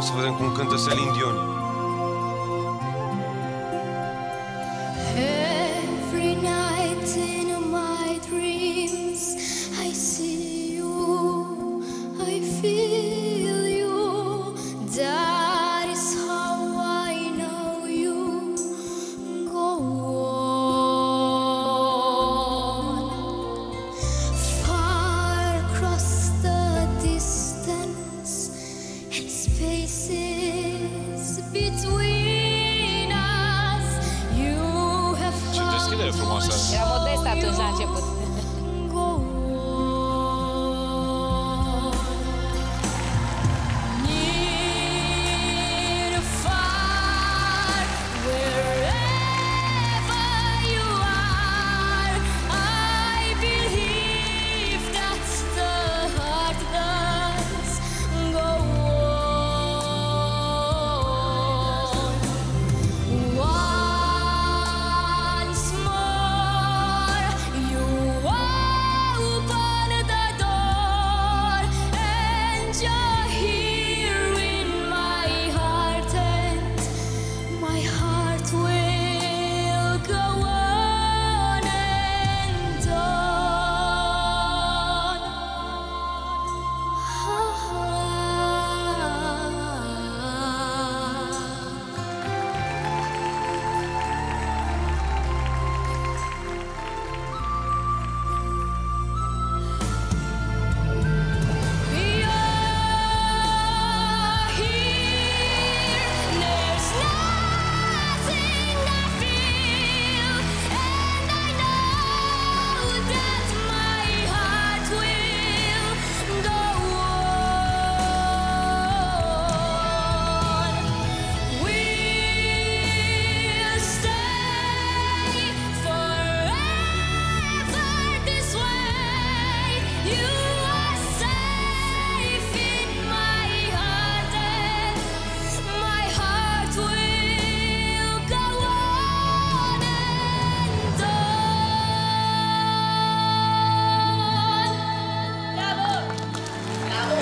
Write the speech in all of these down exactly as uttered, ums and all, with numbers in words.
să vedem cum cântă Celine Dion. Every night in my dreams I see you, I feel you. That is how I know you. Go on, far across the distance and spaces between us. You have Ce deschidere frumoasă. Era modest atunci la început. go on. Near or far, wherever you are, I believe that the heart does go on. Once more, you open the door, and you're here in my heart, and my heart will go on and on. You're here, there's nothing I feel, and I know that my heart will go on. We'll stay forever this way. You are safe in my heart, and my heart will go on and on. Bravo!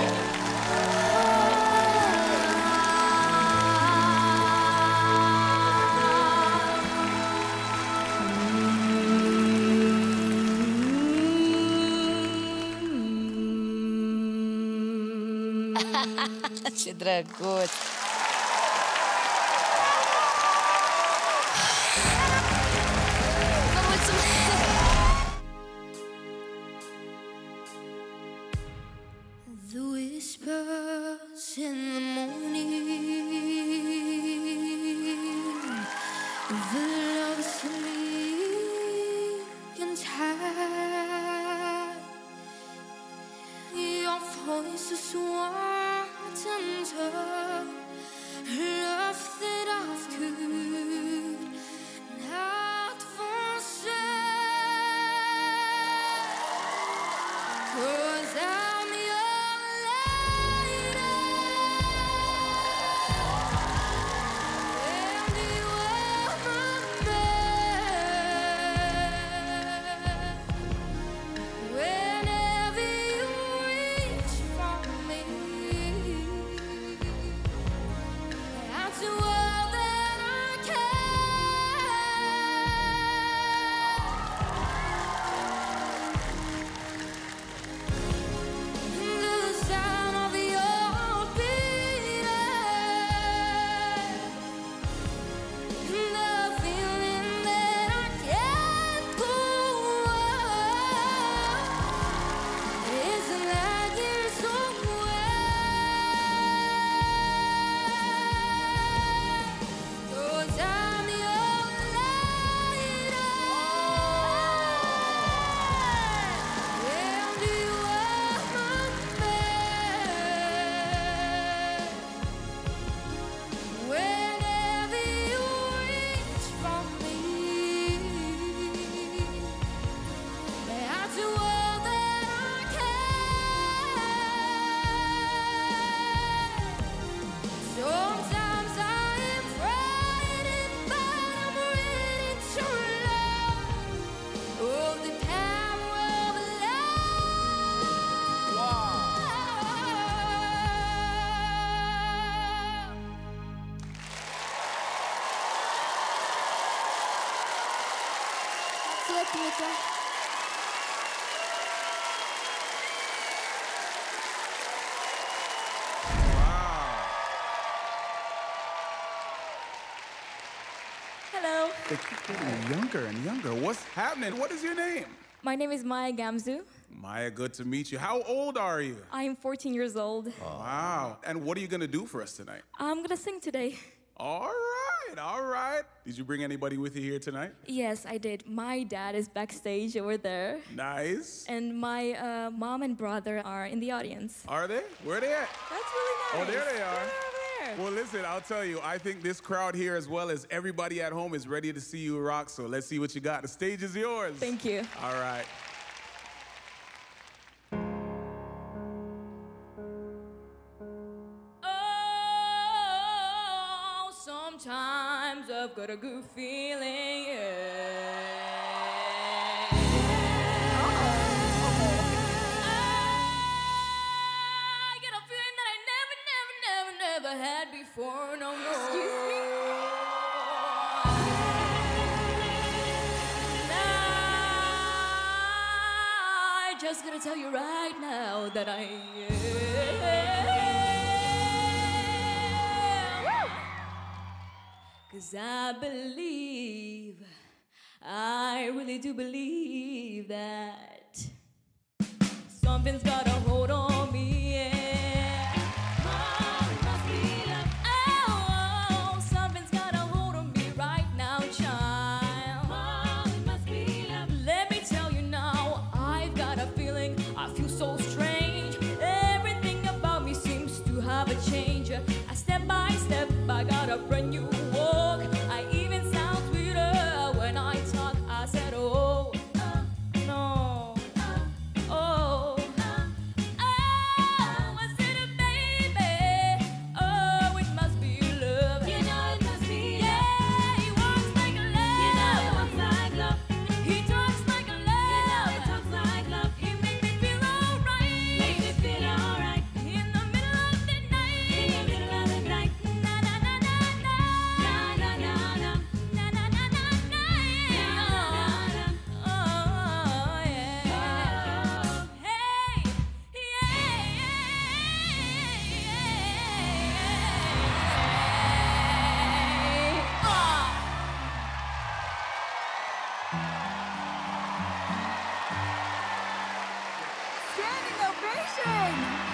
Ce drăguț! Vă mulțumesc! The whispers in the morning, the love sleep and tide, your voice is what and Good theater. Hello. They keep getting younger and younger. What's happening? What is your name? My name is Maya Gamzu. Maya, good to meet you. How old are you? I am fourteen years old. Wow. And what are you going to do for us tonight? I'm gonna sing today. All right, all right. Did you bring anybody with you here tonight? Yes, I did. My dad is backstage over there. Nice. And my uh, mom and brother are in the audience. Are they? Where are they at? That's really nice. Oh, there they are. They're over there. Well, listen, I'll tell you, I think this crowd here, as well as everybody at home, is ready to see you rock. So let's see what you got. The stage is yours. Thank you. All right. Oh, sometimes I've got a good feeling, yeah. I get a feeling that I never, never, never, never had before, no more. Excuse me? I just gotta tell you right now that I am. 'Cause I believe, I really do believe that something's got a hold on me, yeah. Oh, it must be love. Oh, something's got a hold on me right now, child. Oh, it must be love. Let me tell you now, I've got a feeling, I feel so strange. Everything about me seems to have a change. I step by step, I got a brand new walk. I even sound sweeter when I talk. I said, oh, uh, no. Oh, oh, I said, baby, oh, it must be love. You know it must be love. Yeah, he walks like a love. You know he walks like love. He talks like a love. You know he talks like love. He makes me feel alright. Makes me feel alright. In the middle of the night. In the middle of the night. Na na na na na. Na na na na. Na na na na na. Oh, yeah. Hey, yeah, yeah. Ah. Standing ovation.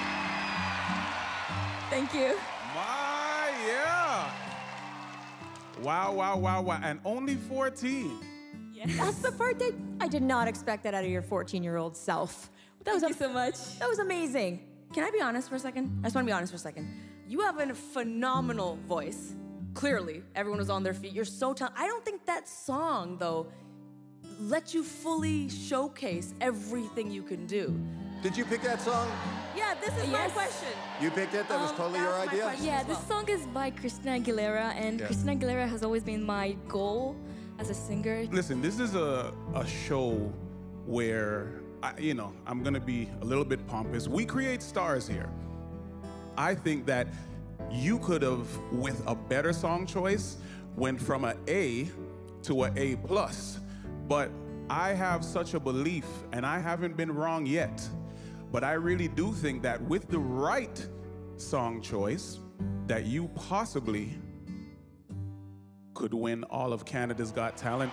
Thank you. My, yeah. Wow, wow, wow, wow. And only fourteen. Yes. That's the part that I did not expect that out of your fourteen-year-old self. That was Thank you so much. That was amazing. Can I be honest for a second? I just want to be honest for a second. You have a phenomenal voice. Clearly, everyone was on their feet. You're so talented. I don't think that song, though, let you fully showcase everything you can do. Did you pick that song? Yeah, this is my Yes. question. You picked it? That was Um, totally that your was my idea? question. Yeah, as this well. song is by Christina Aguilera, and Yeah. Christina Aguilera has always been my goal as a singer. Listen, this is a, a show where, I, you know, I'm going to be a little bit pompous. We create stars here. I think that you could have, with a better song choice, went from an A to an A plus. But I have such a belief, and I haven't been wrong yet, but I really do think that with the right song choice, that you possibly could win all of Canada's Got Talent.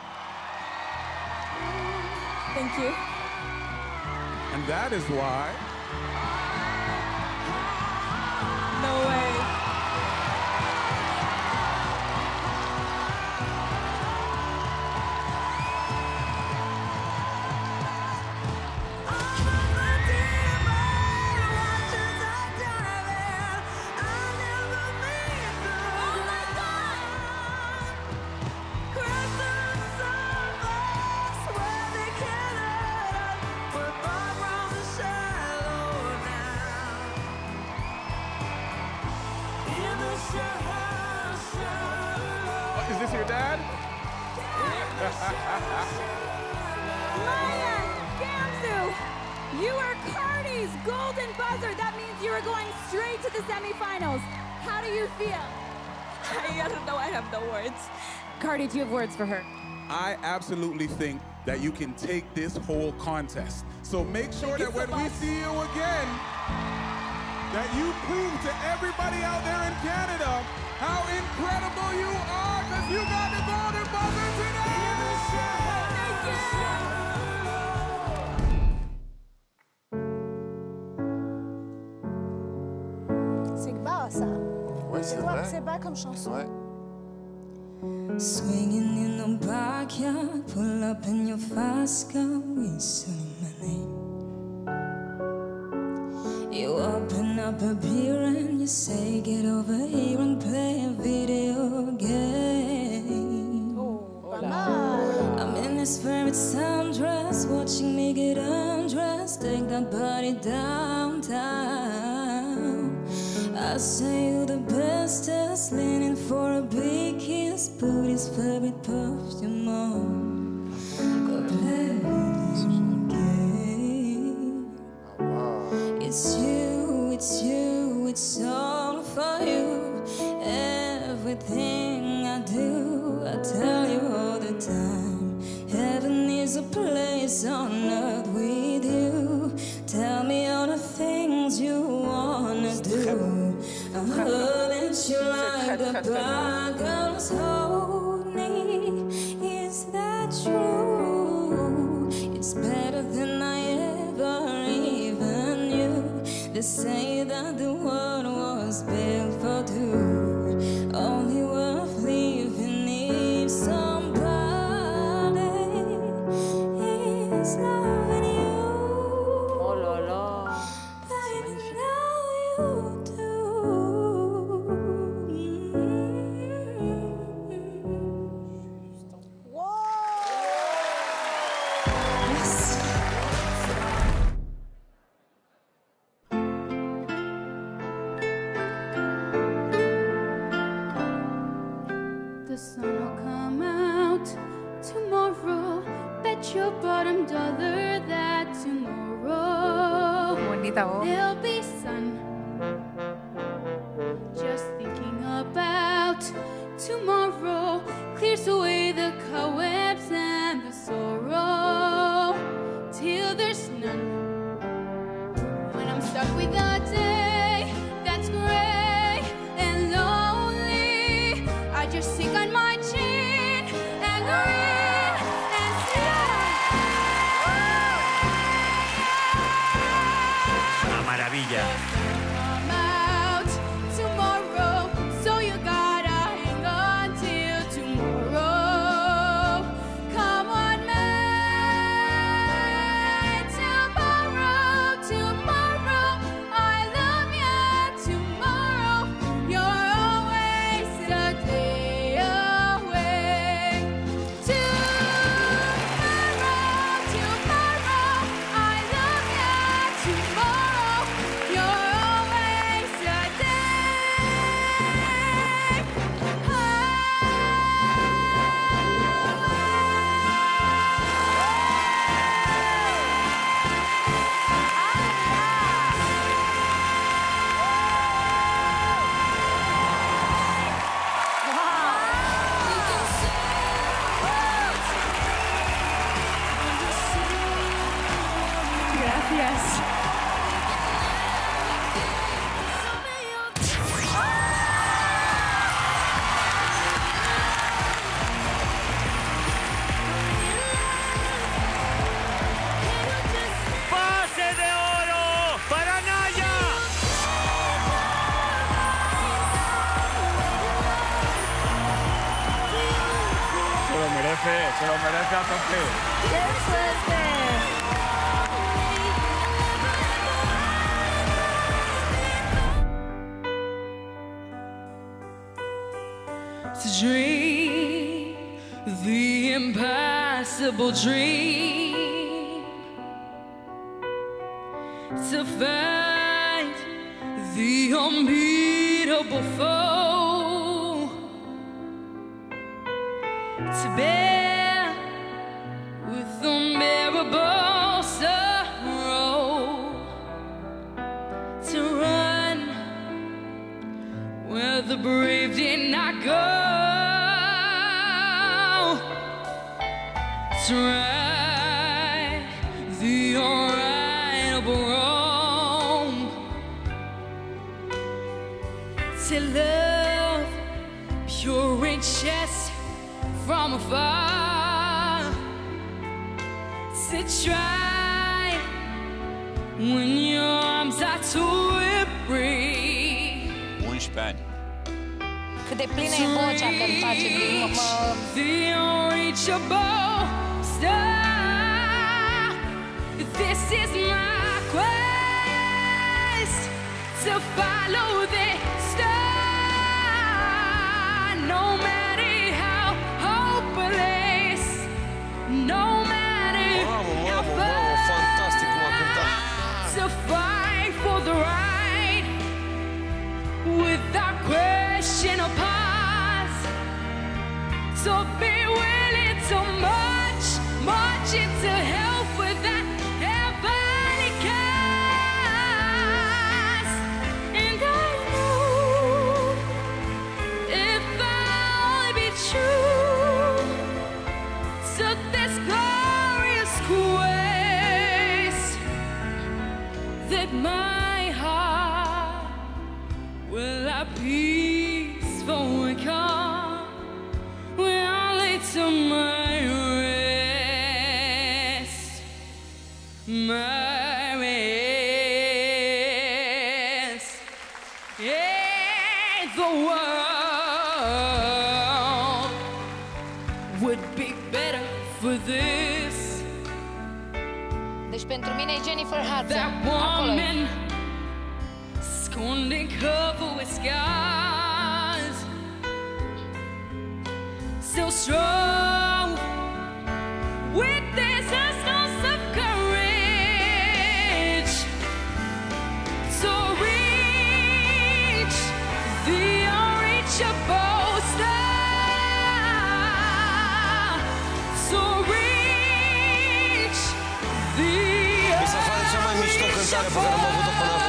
Thank you. And that is why No way. Oh, is this your dad? Maya Gamzu, you are Cardi's golden buzzer. That means you are going straight to the semifinals. How do you feel? I don't know. I have no words. Cardi, do you have words for her? I absolutely think that you can take this whole contest. So make sure that when we see you again, that you prove to everybody out there in Canada how incredible you are, because you got the Golden Buzzer today! C'est bas, ça. Ouais, c'est vrai. C'est bas comme chanson. Ouais. Swinging in the backyard, pull up in your fast car, whistling my name. You open up a beer and you say, get over here and play a video game. Pas mal. I'm in this favorite sundress, watching me get undressed, take that body downtown. I say you the bestest, leaning for a big kiss, put his favorite perfume on. Go play this game. It's you, it's you, it's all for you. Everything I do, I tell you all the time. Heaven is a place on earth with you. Tell me all the things you wanna do. I'm holding you like the bad girls hold me. Is that true? It's better than I ever even knew. They say that the world was built for two, only worth living if somebody is loving you. Oh là là. Baby, now you do. Yes. The sun will come out tomorrow. Bet your bottom dollar that tomorrow Bonita voz. there'll be sun. Just thinking about tomorrow clears away the cobwebs and the sorrow till there's none. When I'm stuck with a day that's gray and lonely, I just sink on my chin and grin and Una maravilla. come out tomorrow, so you gotta hang on till tomorrow. Come on, man. Tomorrow, tomorrow, I love you. Tomorrow, you're always a day away. Tomorrow, tomorrow, I love you. Tomorrow, you're always a Gracias. ¡Pase de oro para Naya! Se lo merece, se lo merece a tope. ¡Qué suerte! To dream the impossible dream, to fight the unbeatable foe, to bear with unbearable sorrow, to run where the brave did not go, to run the right or wrong, to love pure and just from afar, to try when your arms are too free. unsprezece ani. Cât de plină e vocea când face mă, mă... The unreachable star. This is my quest to follow the star, no matter how hopeless, no matter how far, to fight for the right without question or pause, to be willing to march, march into hell for that heavenly cause. And I know if I'll be true to this glorious quest, that my heart will have peaceful and calm when I lay to my rest, my rest. Yeah, the world would be better for this. Deci pentru mine e Jennifer Hudson. That Acolo e. woman scorned and covered with scars, still strong with this ounce of courage to reach the unreachable star, to reach the Mi se pare cea mai mișto cântare pe care am avut-o până acum.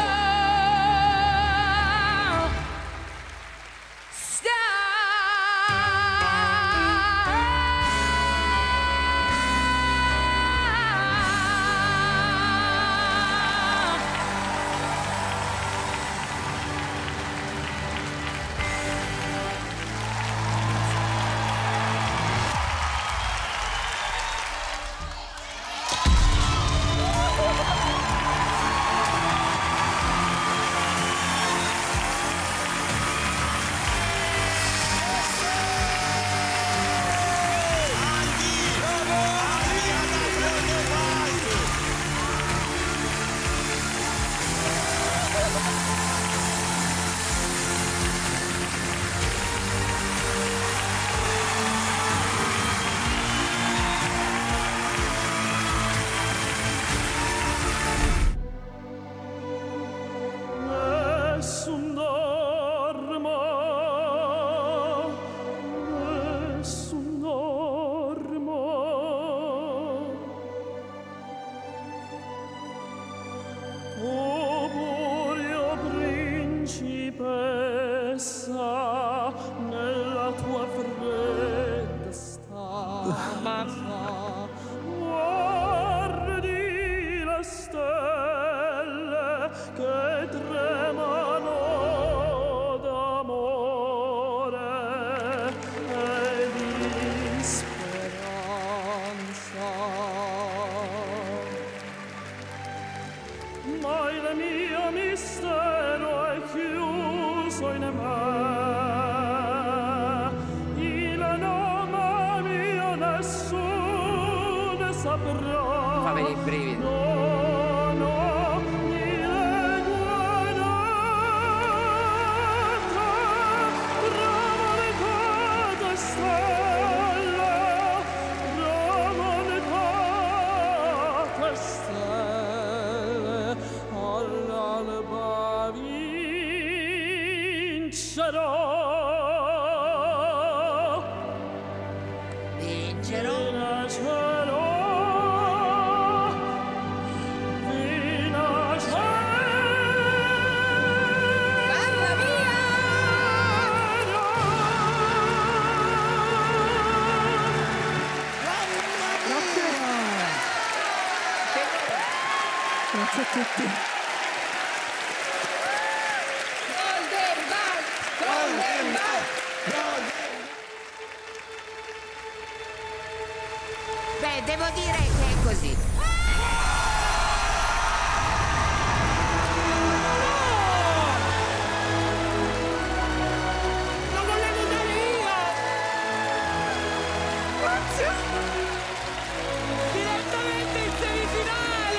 Fa venire i brividi. Grazie a tutti. Beh, devo dire che è così. Non volevo dare io! Grazie! Direttamente in semifinale!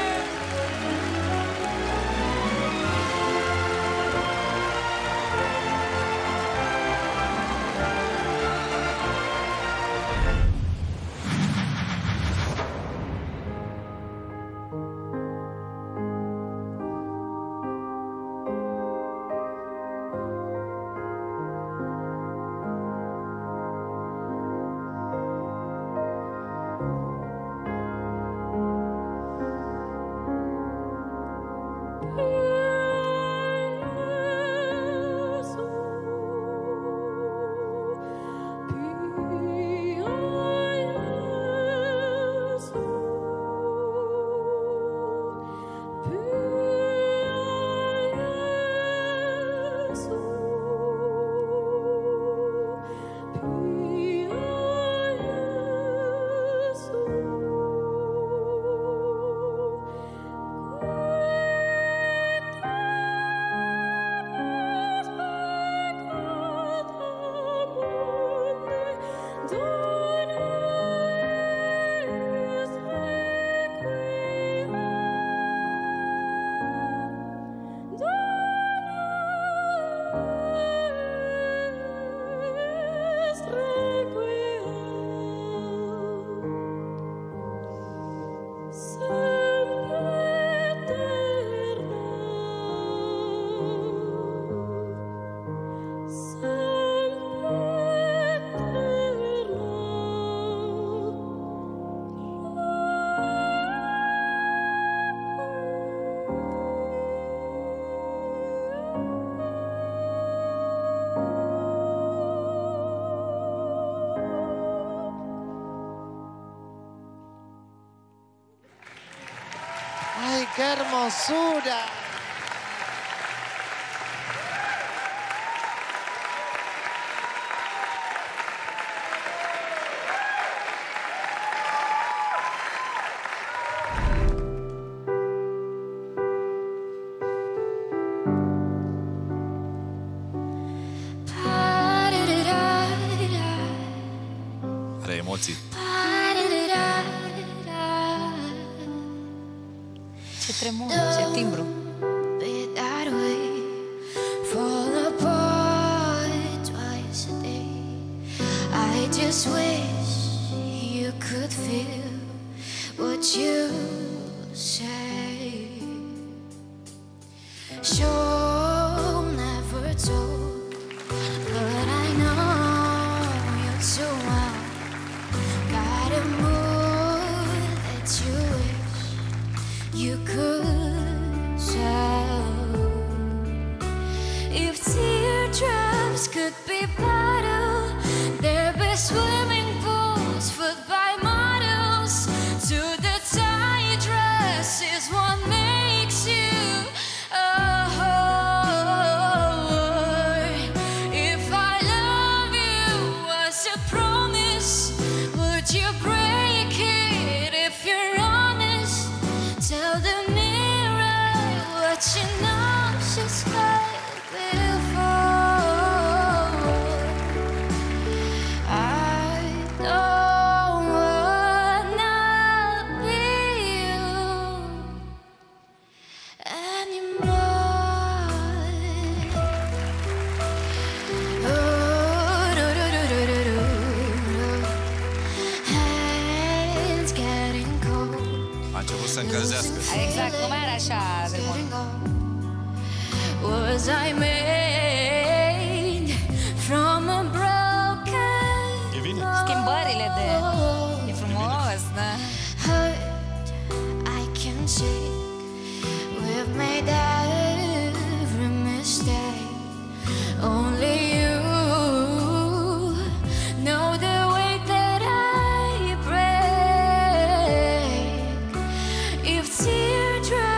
¡Ay, qué hermosura! Are emoții. Ce tremur, ce timbru. I just wish you could feel what you say. Sure, never told, but I know you too well. Got a mood that you wish you could tell. If teardrops could be bottled, there'd be swimming pools filled by models. To the tight dresses, what makes you oh, if I love you as a promise, would you break it if you're honest? Tell the mirror what you know she's heard before. I don't wanna be you anymore. Oh, do, do, do, do, do, do. Hands getting cold. A început să încălzească. Exact, nu mai era așa de mult. Was I made from a broken E bine. Schimbările de... E frumos, da? heart I can shake. We've made every mistake. Only you know the way that I break. If teardrops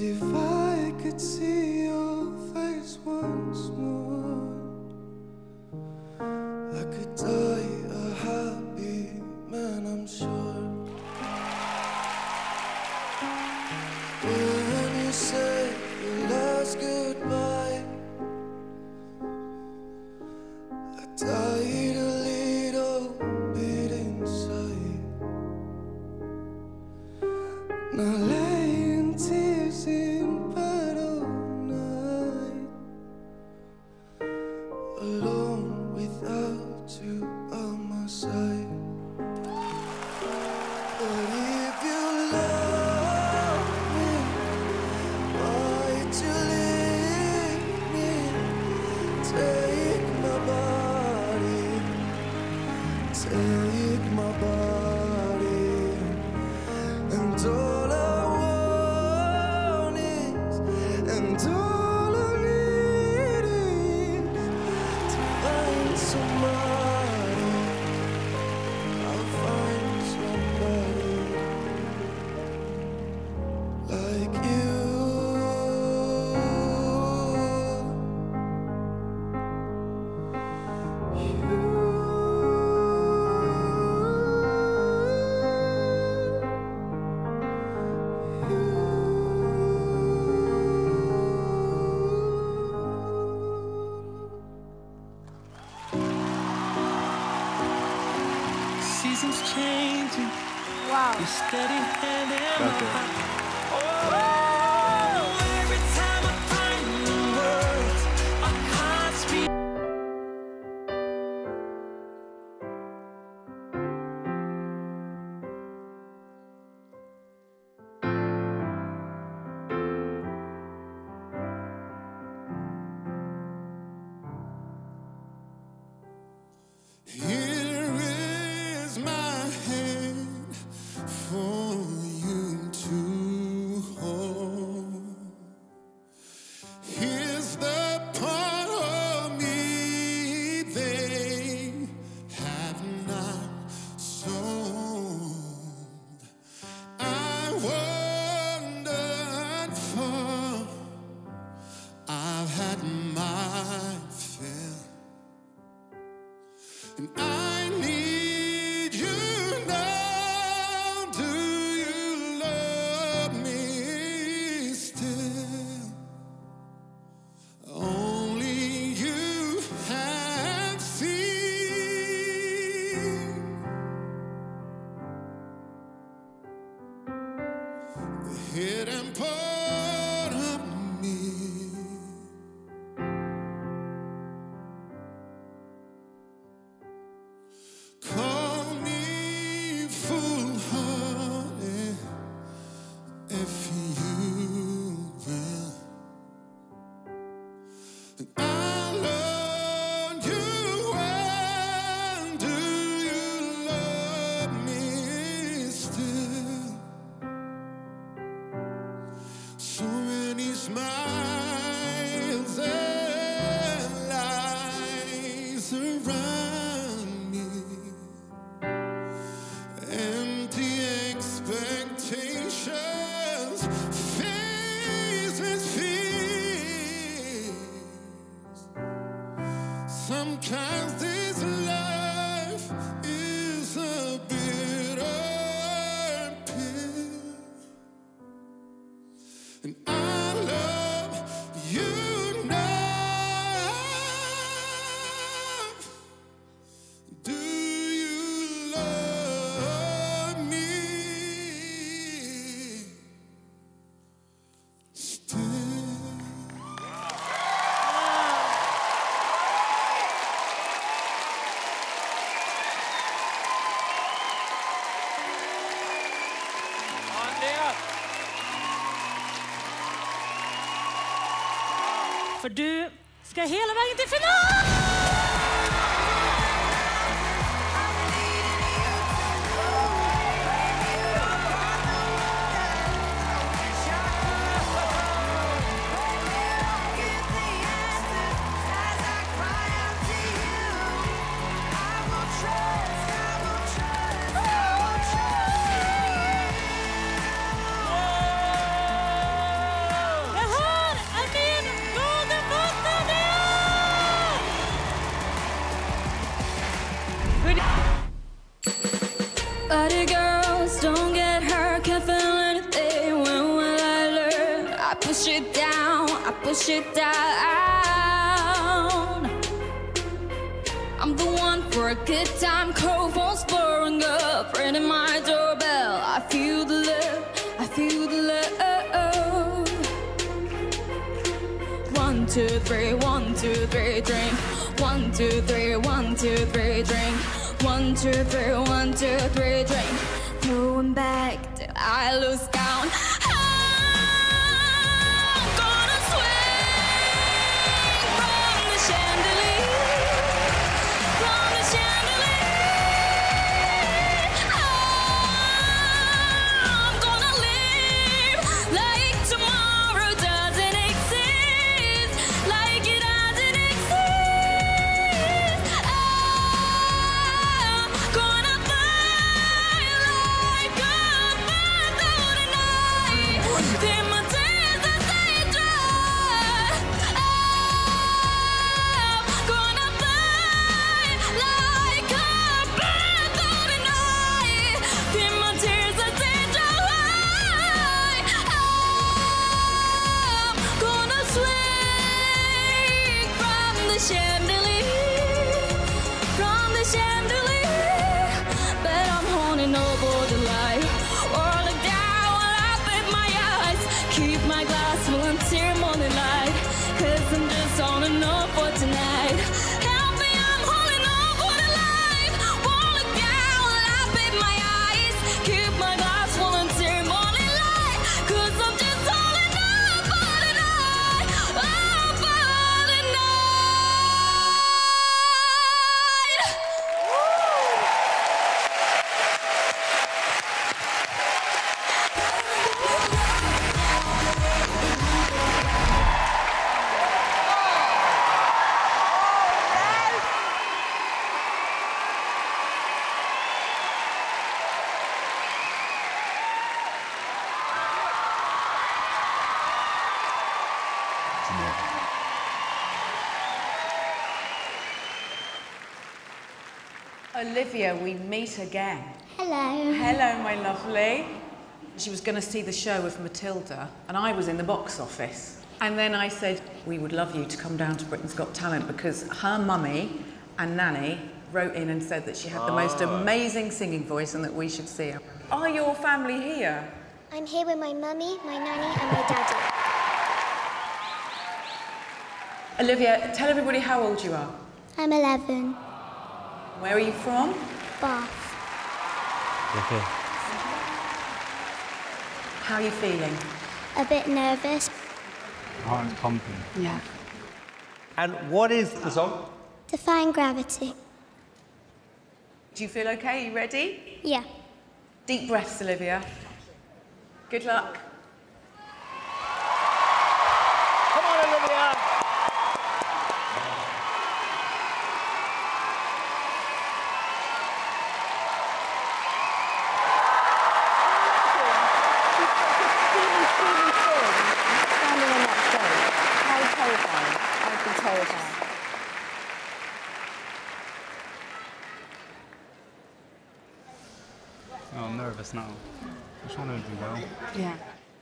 if I could see your face once more, I could die a happy man, I'm sure. When you say your last goodbye, I died a little bit inside. Now lay in tears in bed all night, alone without you by my side. But if you love me, why'd you leave me? Take my body, take my body, and all I want is, and all I need is to find somebody. I'll find somebody like you. Seasons changing. Wow. Your steady hand in my That's it. heart. Oh, every time I find the words, I can't speak. Here is my hand for you to hold. Here's the part of me they have not sold. I wandered far, I've had my fill. And I need you now. Do you love me still? Only you have seen the hidden part of me. Call me foolhardy if you will. And I love you well. Do you love me still? So many smiles and lies around me. Empty expectations, faceless fears. Sometimes this life is a bitter pill, and I love you now. Do you love me still? För du ska hela vägen till final! push it down, I push it down. I'm the one for a good time, cold phone's blowing up, ringing my doorbell. I feel the love, I feel the love. One, two, three, one, two, three, drink. One, two, three, one, two, three, drink. One, two, three, one, two, three, drink. Throwing back till I lose count. I'm gonna swing from the chandelier, from the chandelier. I'm gonna live like tomorrow doesn't exist, like it doesn't exist. I'm gonna fly like a bird through the night, till my tears are stay dry. I'm gonna fly like a bird through the night, till my tears are stay dry. I'm gonna swing from the chandelier, from the chandelier, but I'm holding over the light. Whirling down while I bid my eyes, keep my glass full until morning light, 'cause I'm just holding on for tonight. Help me, I'm holding on for the light. Whirling down while I bid my eyes, keep my glass full until morning light, 'cause I'm just holding on for the night, on for the night. Olivia, we meet again. Hello. Hello, my lovely. She was going to see the show with Matilda, and I was in the box office. And then I said, we would love you to come down to Britain's Got Talent, because her mummy and nanny wrote in and said that she had the most amazing singing voice and that we should see her. Are your family here? I'm here with my mummy, my nanny, and my daddy. Olivia, tell everybody how old you are. I'm eleven. Where are you from? Bath. Okay. How are you feeling? A bit nervous. Heart pumping. Yeah. And what is the song? Defying Gravity. Do you feel okay? You ready? Yeah. Deep breaths, Olivia. Good luck. Come on, Olivia! Oh, I'm nervous now. I just want to do well. Yeah.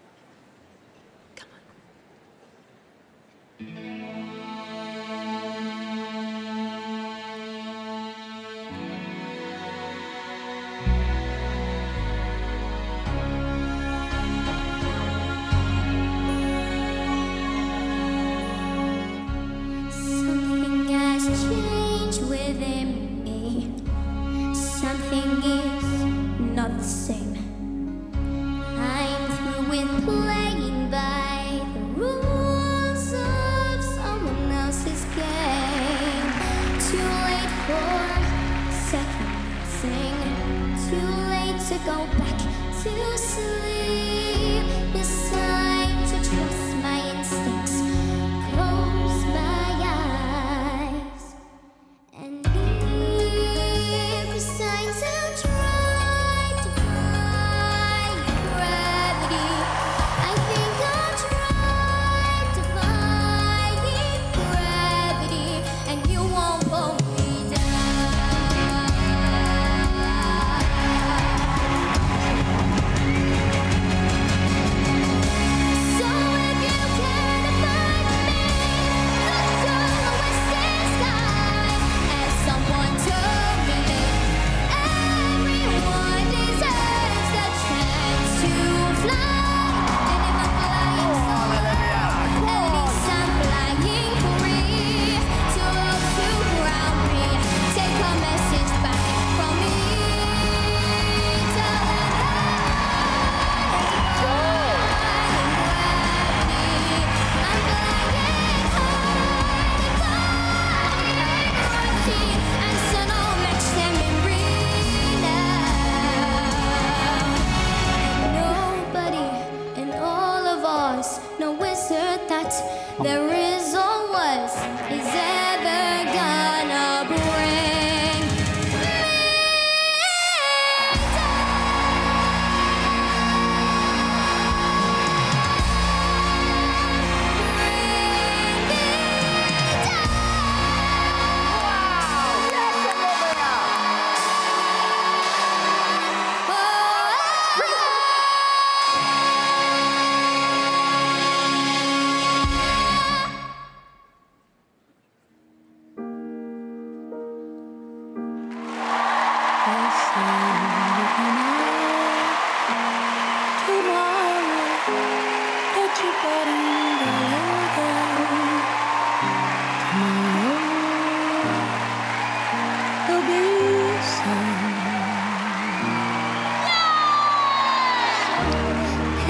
Something has changed within me. Something is not the same. I'm through with playing by the rules of someone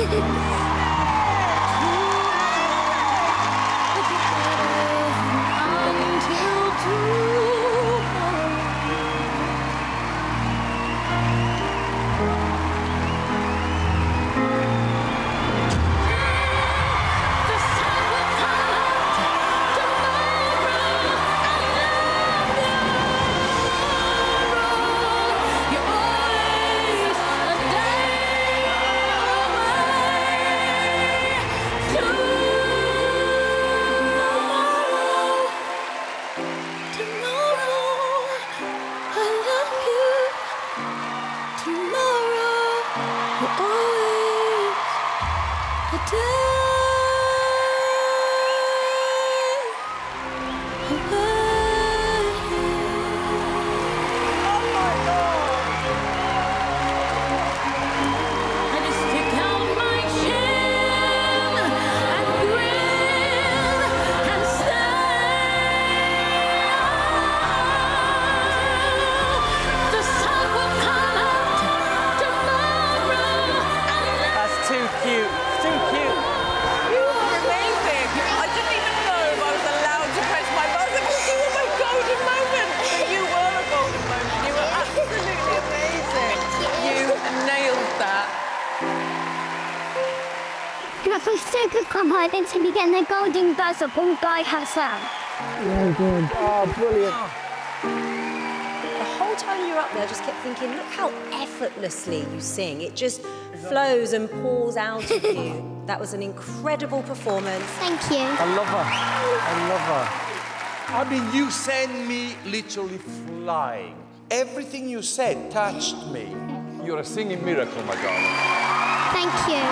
Coming to be getting the golden buzzer pulled by Hassan. Well done. Oh, brilliant. The whole time you're up there, I just kept thinking, look how effortlessly you sing. It just flows and pours out of you. That was an incredible performance. Thank you. I love her. I love her. I mean, you sent me literally flying. Everything you said touched me. You're a singing miracle, my darling. Thank you.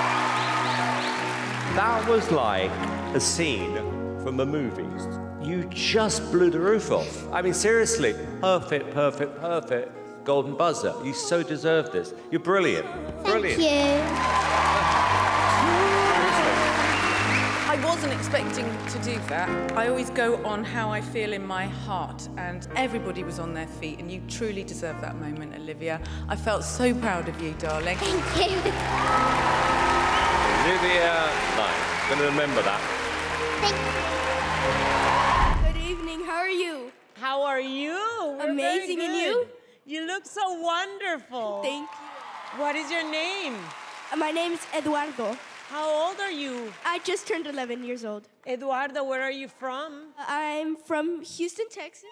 That was like a scene from a movie. You just blew the roof off. I mean, seriously, perfect, perfect, perfect. Golden buzzer. You so deserve this. You're brilliant. Brilliant. Thank you. I wasn't expecting to do that. I always go on how I feel in my heart, and everybody was on their feet, and you truly deserve that moment, Olivia. I felt so proud of you, darling. Thank you. Olivia Knight. Gonna remember that. Good evening, how are you? How are you? We're Amazing, very and good. you? You look so wonderful. Thank you. What is your name? Uh, my name is Eduardo. How old are you? I just turned eleven years old. Eduardo, where are you from? Uh, I'm from Houston, Texas.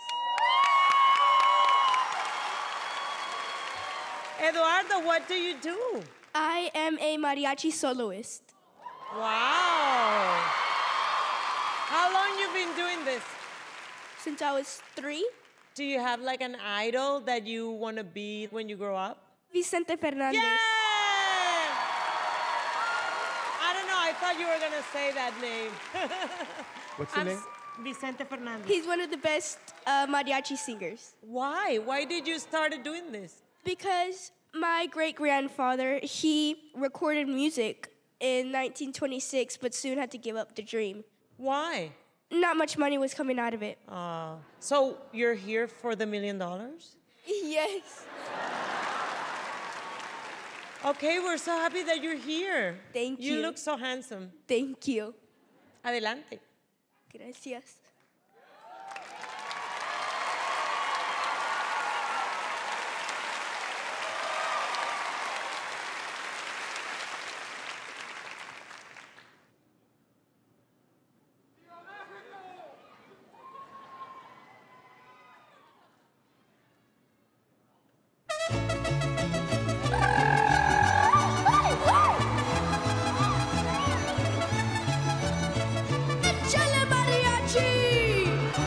Eduardo, what do you do? I am a mariachi soloist. Wow. How long you been doing this? Since I was three. Do you have like an idol that you want to be when you grow up? Vicente Fernandez. Yeah! I don't know, I thought you were going to say that name. What's your I'm name? S- Vicente Fernandez. He's one of the best uh, mariachi singers. Why? Why did you start doing this? Because my great-grandfather, he recorded music in nineteen twenty-six, but soon had to give up the dream. Why? Not much money was coming out of it. Uh, so you're here for the million dollars? Yes. Okay, we're so happy that you're here. Thank you. You look so handsome. Thank you. Adelante. Gracias. ¡Échale mariachi!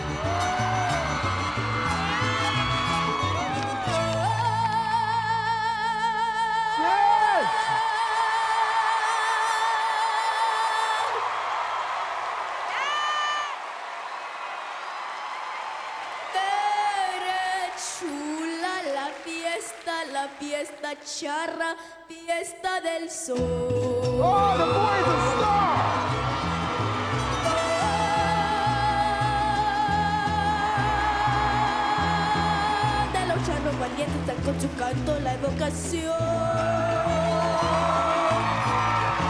Very chula la fiesta, la fiesta charra, fiesta del sol. Oh, the boy's a star! De los charros valientes están con su canto la evocación.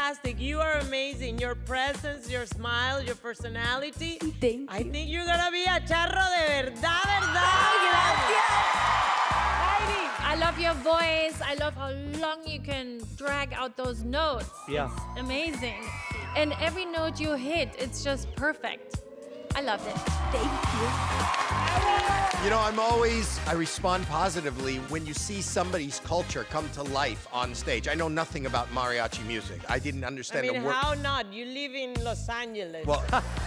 fantastic. You are amazing. Your presence, your smile, your personality. Thank you. I think you're gonna be a charro de verdad, verdad. Heidi, I love your voice. I love how long you can drag out those notes. Yeah. It's amazing. And every note you hit, it's just perfect. I loved it. Thank you. You know, I'm always, I respond positively when you see somebody's culture come to life on stage. I know nothing about mariachi music. I didn't understand I mean, a word. how not? You live in Los Angeles. Well,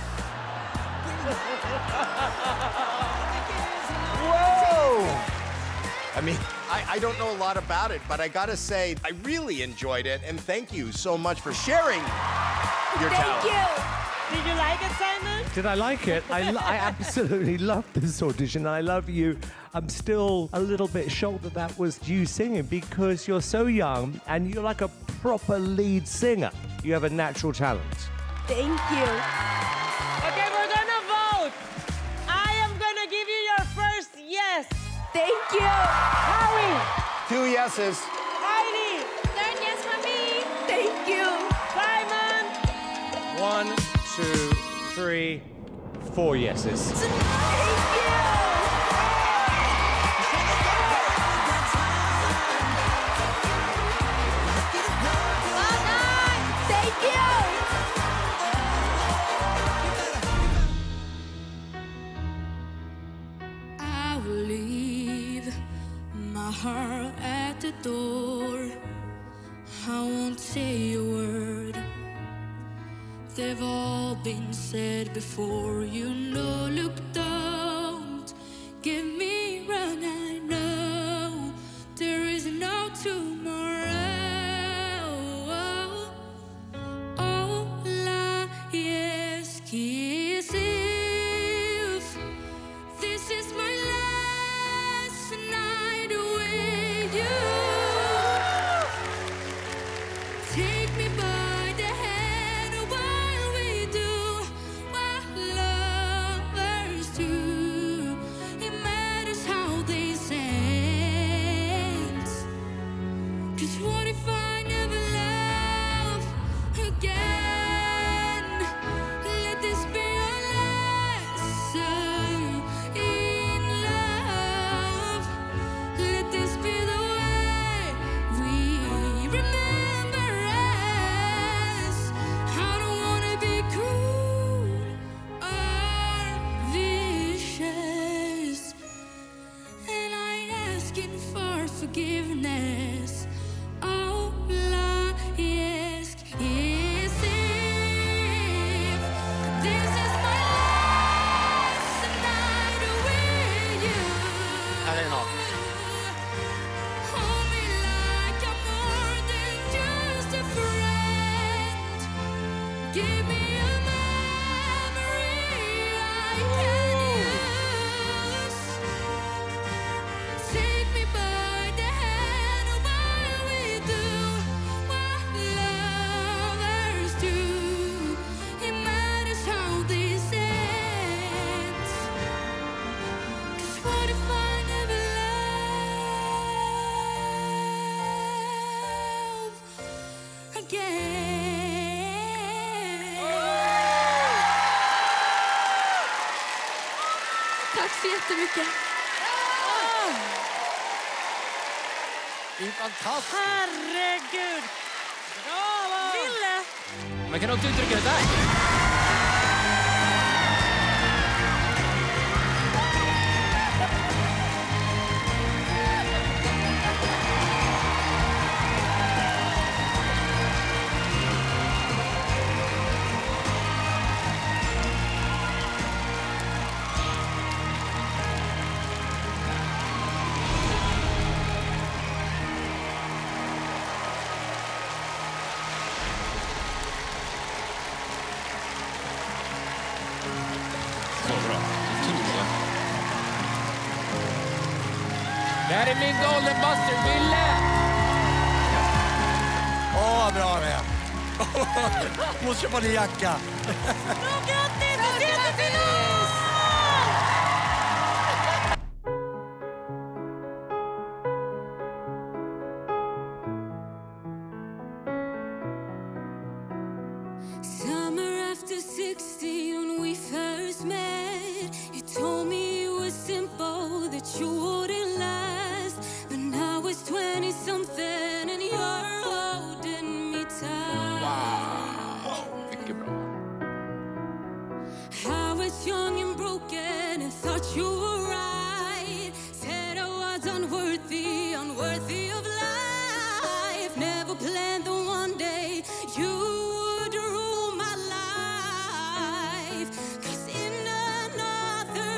Whoa! I mean, I, I don't know a lot about it, but I gotta say, I really enjoyed it, and thank you so much for sharing your Thank talent. you. Did you like it, Simon? Did I like it? I, I absolutely loved this audition. I love you. I'm still a little bit shocked that that was you singing because you're so young and you're like a proper lead singer. You have a natural talent. Thank you. Okay, we're gonna vote. I am gonna give you your first yes. Thank you. Howie. Two yeses. Heidi. Third yes for me. Thank you. Simon. One, two, three, four yeses. Thank you. Well done. Thank you. I will leave my heart at the door. I won't say a word. They've all been said before, you know. Look, don't give me wrong. I know there is no tomorrow. All I ask is if this is my last night with you. Take me by the hand while we do what lovers do. It matters how they sense. 'Cause what if I never love again? Let this be a lesson in love. Let this be the way we remember us. I don't wanna be cruel or vicious, and I ain't asking for forgiveness. All I ask is if this is my last night with you. I don't know. Hold me like I'm more than just a friend. Give me a memory I can use. Take me by the hand while we do what lovers do. It matters how this ends. 'Cause what if I never love again? Tack så jättemycket. Det är fantastiskt. Herregud! Bravo! Ville! Men kan du inte uttrycka det där? Det här är min Golden Buster, Ville! Åh, vad bra det är. Måste köpa din jacka. Grattis! Vi ses i final! sixteen when we first met. You told me it was simple, that you wouldn't last. But now it's twenty something and you're holding me tight. Wow, mycket bra. I was young and broken and thought you were right. Said I was unworthy, unworthy of life. Never planned that one day you would rule my life. 'Cause in another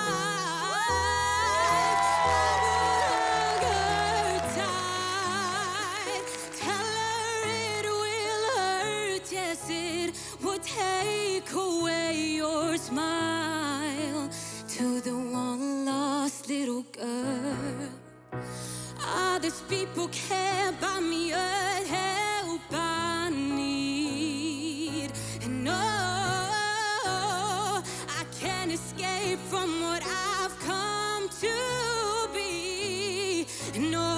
life I would hug her tight. Tell her it will hurt, yes it would take away your smile. To the one lost little girl, others people care about me, a help I need. And no, I can't escape from what I've come to be. No,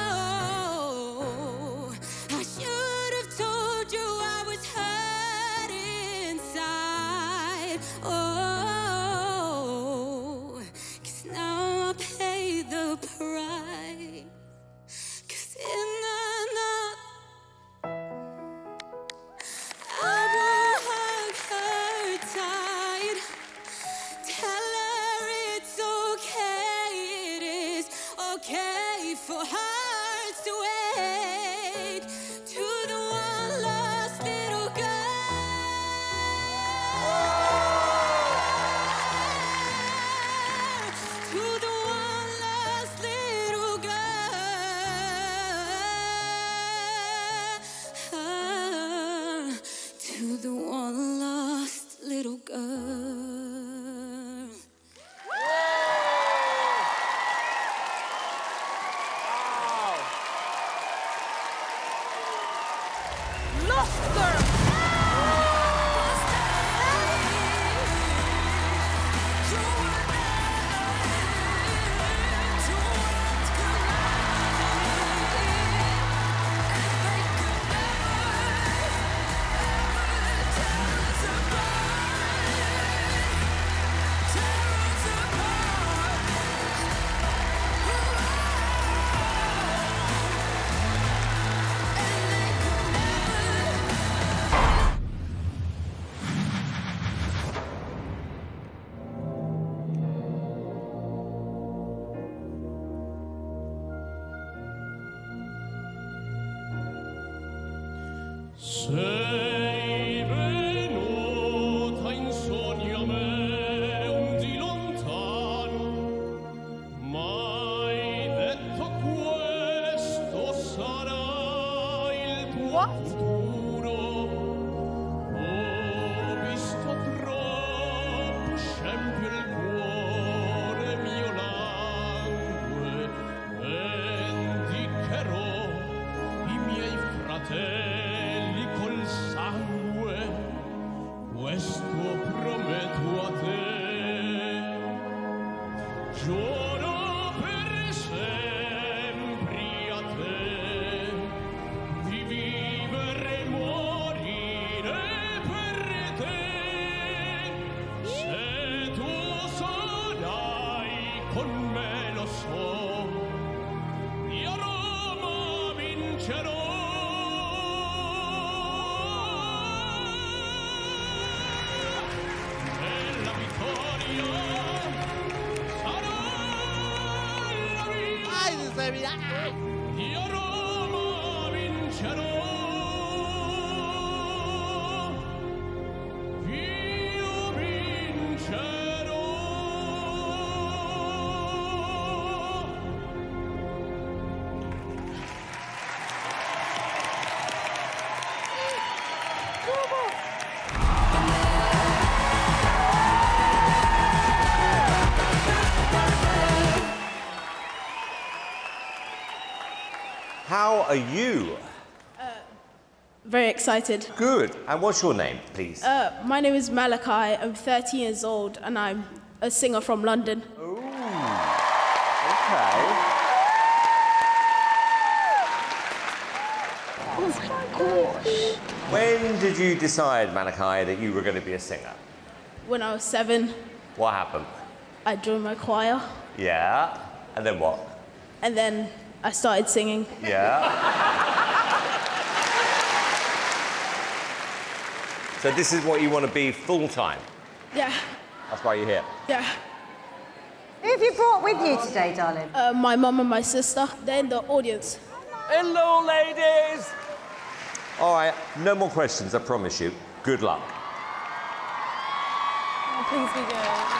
I should have told you I was hurt inside. Oh, 'cause now I pay the price. 'Cause in another I will hug her tight. Tell her it's okay, it is okay for her to wait. To the one lost little girl, to the one lost little girl, to the one lost little girl. Lost girl! Sei venuta in sogno a me un di lontano, m'hai detto questo sarà il tuo futuro. Ho visto troppo scempio il cuore mio langue e indicherò i miei fratelli col sangue, questo prometto a te. Giuro per sempre a te di vivere e morire per te. Se tu sarai con me lo so, io Roma vincerò. La vittoria sarà la mia. Ai, io Roma vincerò. Io vincerò. How are you? Very excited. Good. And what's your name, please? Uh, my name is Malachi. I'm thirteen years old and I'm a singer from London. Ooh. Okay. Oh my gosh. When did you decide, Malachi, that you were going to be a singer? When I was seven, What happened? I joined my choir, Yeah. And then what? and then I started singing. Yeah. So this is what you want to be full time. Yeah, That's why you're here. yeah. Who have you brought with you today, darling? Uh, my mum and my sister, they're in the audience. Hello, ladies. All right, no more questions, I promise you. Good luck. Oh, please be good.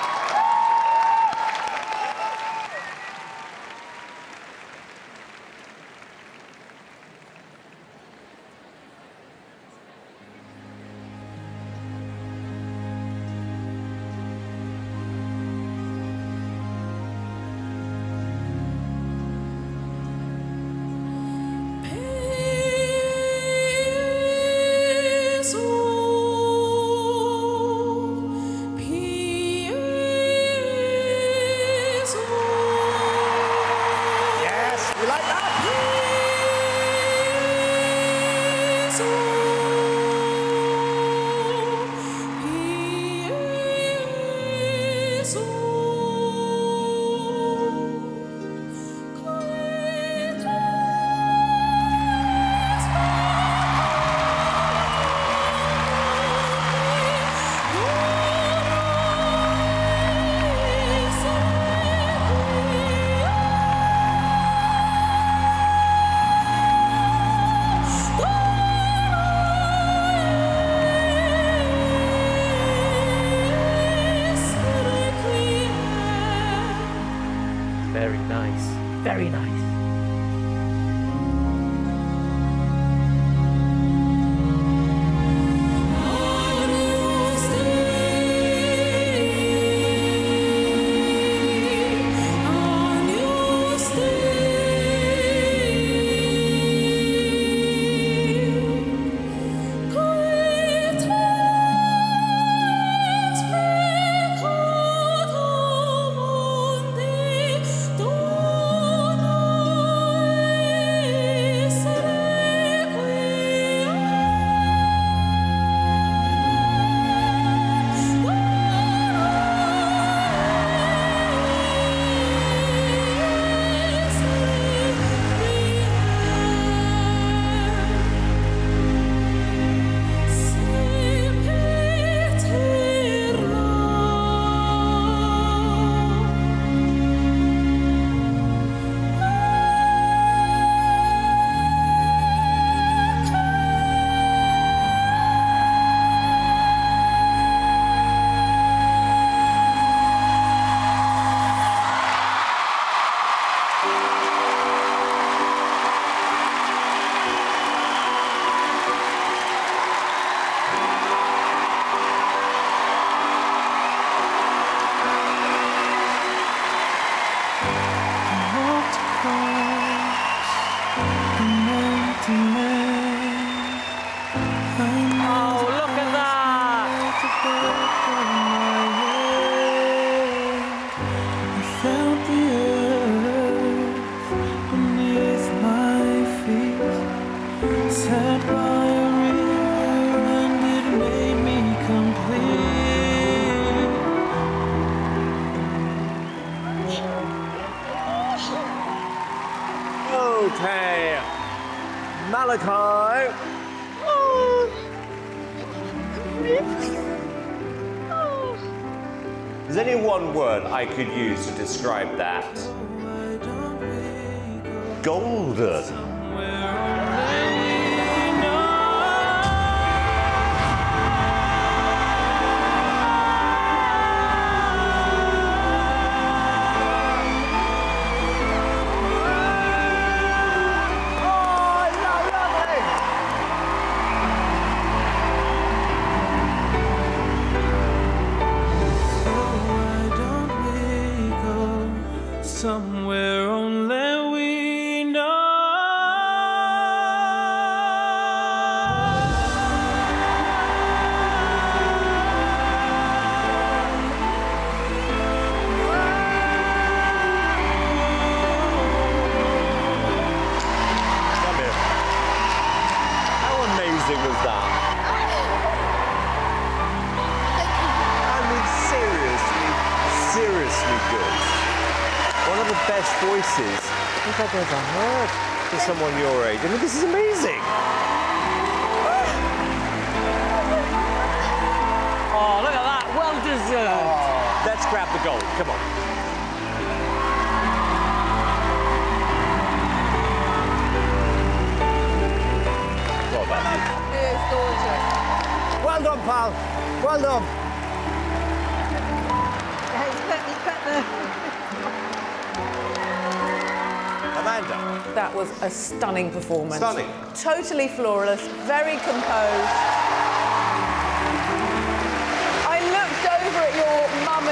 Yes, we like that. Very nice. Very nice. Oh, look at that! I felt the earth beneath my feet. Sat by a river and it made me complete. Okay. Malachi. Is there any one word I could use to describe that? Golden. Somewhere only we know. voices I've ever heard for someone your age. I mean, this is amazing. Oh, look at that. Well deserved. Oh. Let's grab the gold. Come on. Well done. It's gorgeous. Well done, pal. Well done. Yeah, he's put, he's put the... Amanda. That was a stunning performance. Stunning. Totally flawless, very composed. I looked over at your mum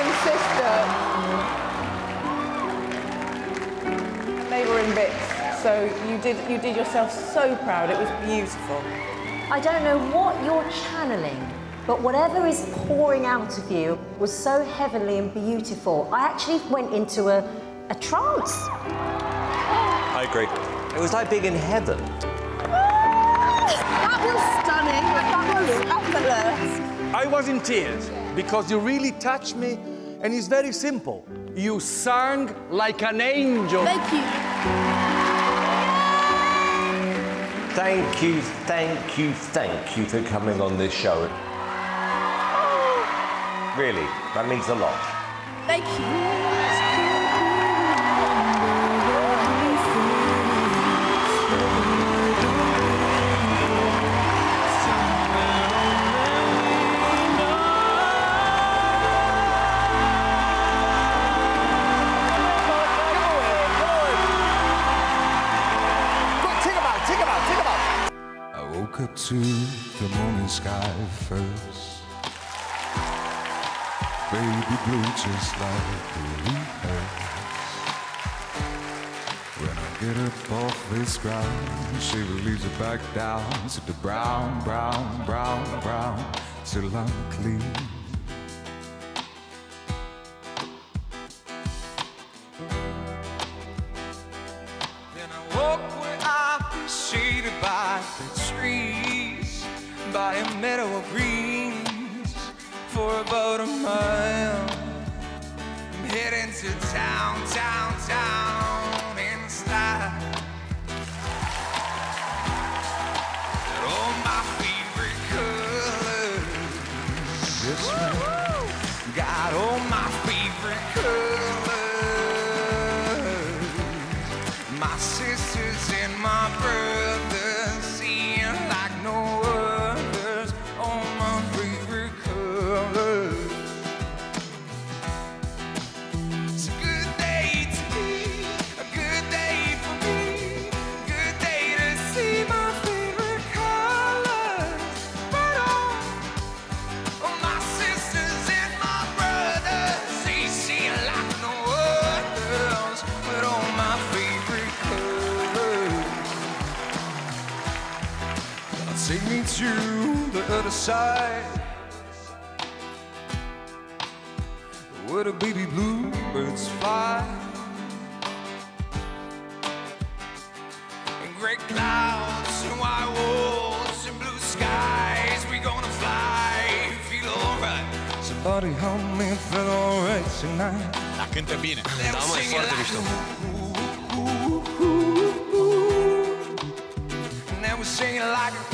and sister. They were in bits, so you did, you did yourself so proud. It was beautiful. I don't know what you're channeling, but whatever is pouring out of you was so heavenly and beautiful. I actually went into a, a trance. I agree. It was like being in heaven. That was stunning. That was effortless. I was in tears because you really touched me, and it's very simple. You sang like an angel. Thank you. Thank you, thank you, thank you for coming on this show. Really, that means a lot. Thank you. Up to the morning sky first, baby blue just like the rehearse. When I get up off this ground, she leaves it back down to the brown, brown, brown, brown, till I'm clean. Then I walk where I'll be shaded by the trees, by a meadow of greens, for about a mile. I'm heading to town, town, town, in the slide. All my favorite colors. Yes, ma'am. Got all my favorite colors. My sisters and my brothers, seeing like no others. All my favorite colors. It's a good day to be, a good day for me, good day to see my favorite colors. But all, all my sisters and my brothers, they see like no others. But all my favorite colors. Take me to the other side, where the baby bluebirds fly. And gray clouds and white walls and blue skies, we gonna fly, feel alright. Somebody help me feel alright tonight. La cântă bine. Da, mă, e foarte mișto. And then we're singing like a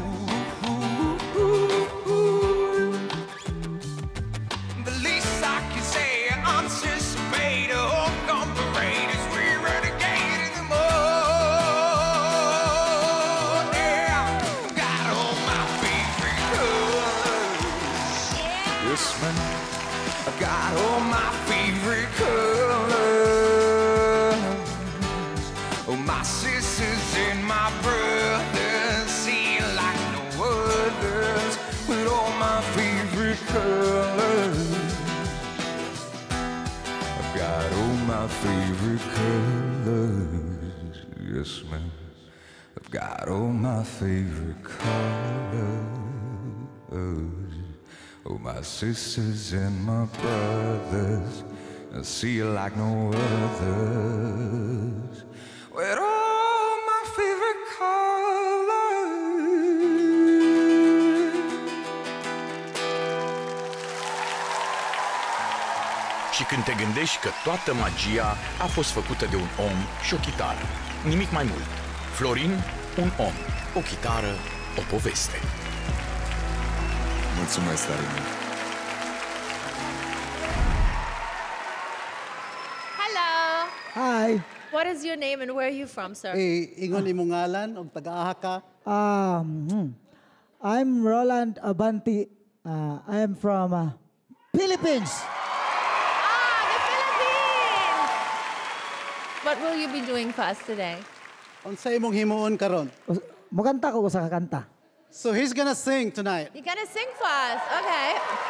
the least I can say, anticipate a homecoming parade as we renegade in the mud. Yeah, got all my favorite colors. Yes, man. I got all my favorite colors. Oh, my sisters and my brothers, see like no others, with all my favorite colors. I've got all my favorite colors. Yes, man. I've got all my favorite colors. Oh, my sisters and my brothers, I see you like no others. With all my favorite colors. Și când te gândești că toată magia a fost făcută de un om și o chitară. Nimic mai mult. Florin, un om, o chitară, o poveste. Mulțumesc tare mult. Hello. Hi. What is your name and where are you from, sir? Eh, ingon imong ngalan og taga-aha ka? Um, I'm Roland Abanti. Uh, I am from uh, Philippines. Ah, the Philippines! What will you be doing for us today? Unsa imong himuon karon? Mukanta ko sa kakanta. So he's gonna sing tonight. You're gonna sing for us, okay?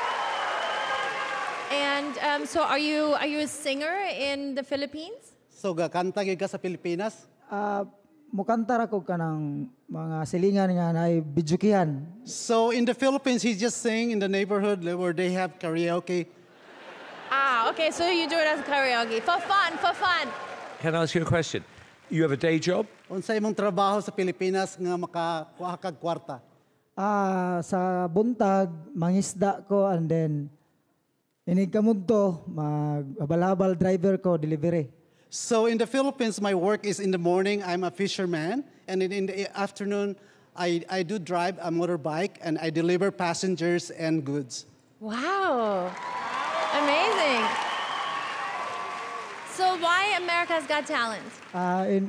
And um, so, are you are you a singer in the Philippines? So gakanta gyud ka sa Pilipinas? Ah, mukanta ra ko kanang mga silingan nga naay bijukihan. So in the Philippines, he just sing in the neighborhood where they have karaoke. Ah, okay. So you do it as karaoke for fun, for fun. Can I ask you a question? You have a day job? Unsa imong trabaho sa Pilipinas nga makakuha kag kwarta? Ah, sa buntag mangisda ko and then inig kamudto mag-abal-abal driver ko delivery. So in the Philippines, my work is in the morning, I'm a fisherman, and in, in the afternoon, I, I do drive a motorbike and I deliver passengers and goods. Wow, amazing. So why America's Got Talent? Uh, in,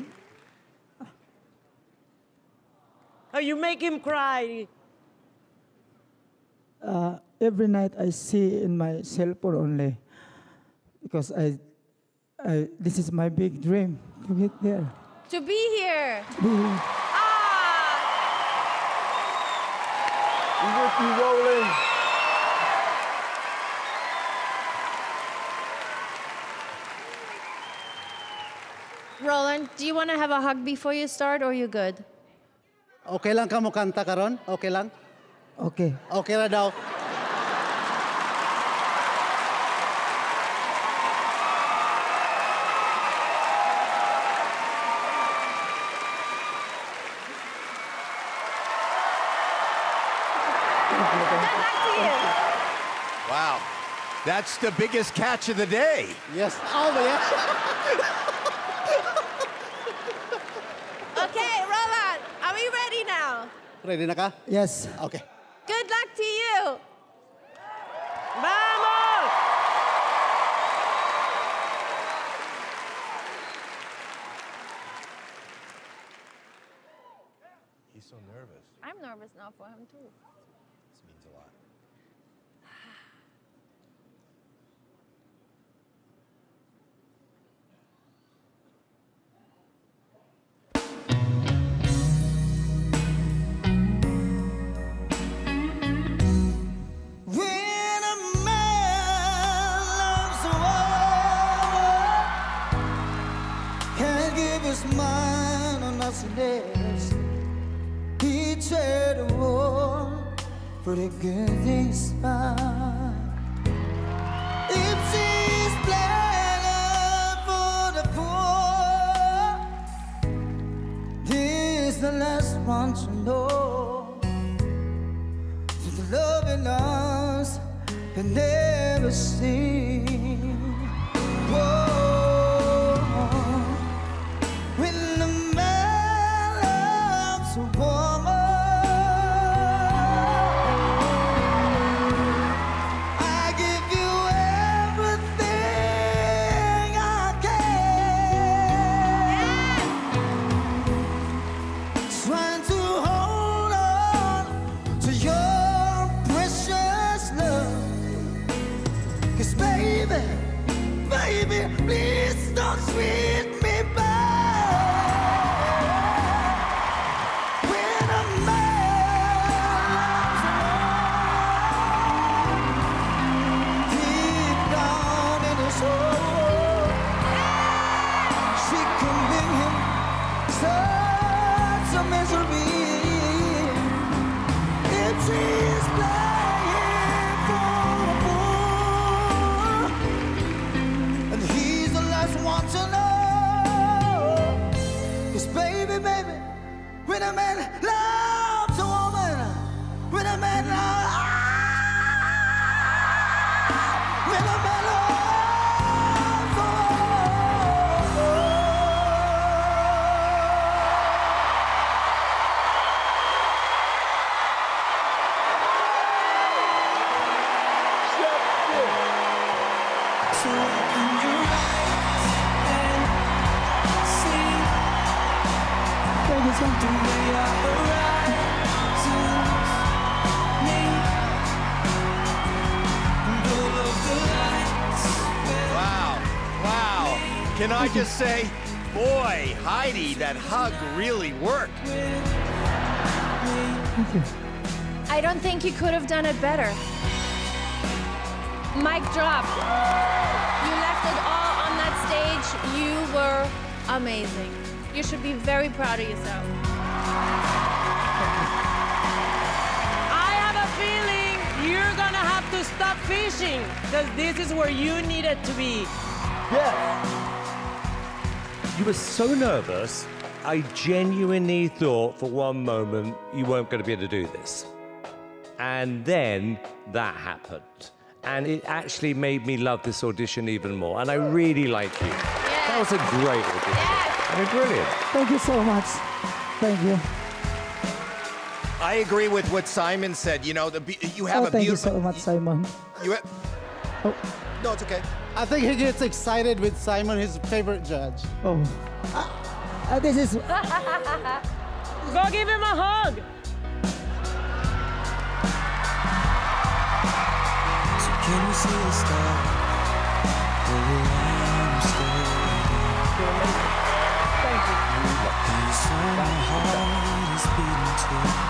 Oh, you make him cry. uh, every night I see in my cell phone only because I, I, this is my big dream to get there. To be here. Be here. Ah! You rolling. Roland, do you want to have a hug before you start, or you good? Okay lang ka mo kanta karon? Okay lang? Okay. Okay ra daw. Wow. That's the biggest catch of the day. Yes. Oh, yeah. Okay, Roland, are we ready now? Ready na ka? Yes. Okay. Good luck to you. Vamos! He's so nervous. I'm nervous now for him too. This means a lot. When a man loves a woman, can't give his mind on nothing else. He trade the world for the good things found. If she's playing for the poor, this is the last one to know. To the loving us can never see. Whoa. When the man loves a woman, I give you everything I can. Trying to hold on to your precious love. 'Cause baby, baby, please don't treat me bad. When a man deep down in his soul, she can bring him such a misery. If she's playing for the fool, and he's the last one to know. 'Cause baby, baby, when a man loves a woman, when a man loves, when a man loves Wow, wow. Can I just say, boy, Heidi, that hug really worked. Thank you. I don't think you could have done it better. Mic drop. You left it all on that stage. You were amazing. You should be very proud of yourself. I have a feeling you're gonna have to stop fishing because this is where you needed to be. You were so nervous, I genuinely thought for one moment you weren't going to be able to do this. And then that happened. And it actually made me love this audition even more. And I really like you. That was a great audition. Yes. I mean, brilliant. Thank you so much. Thank you. I agree with what Simon said. You know, the be- you have Oh, a thank you beautiful. so much, Simon. You ha- Oh. No, it's okay. I think he gets excited with Simon, his favorite judge. Oh. Uh, this is... Go give him a hug. So can we see the stars? Where I'm standing. Thank And so my heart is beating too.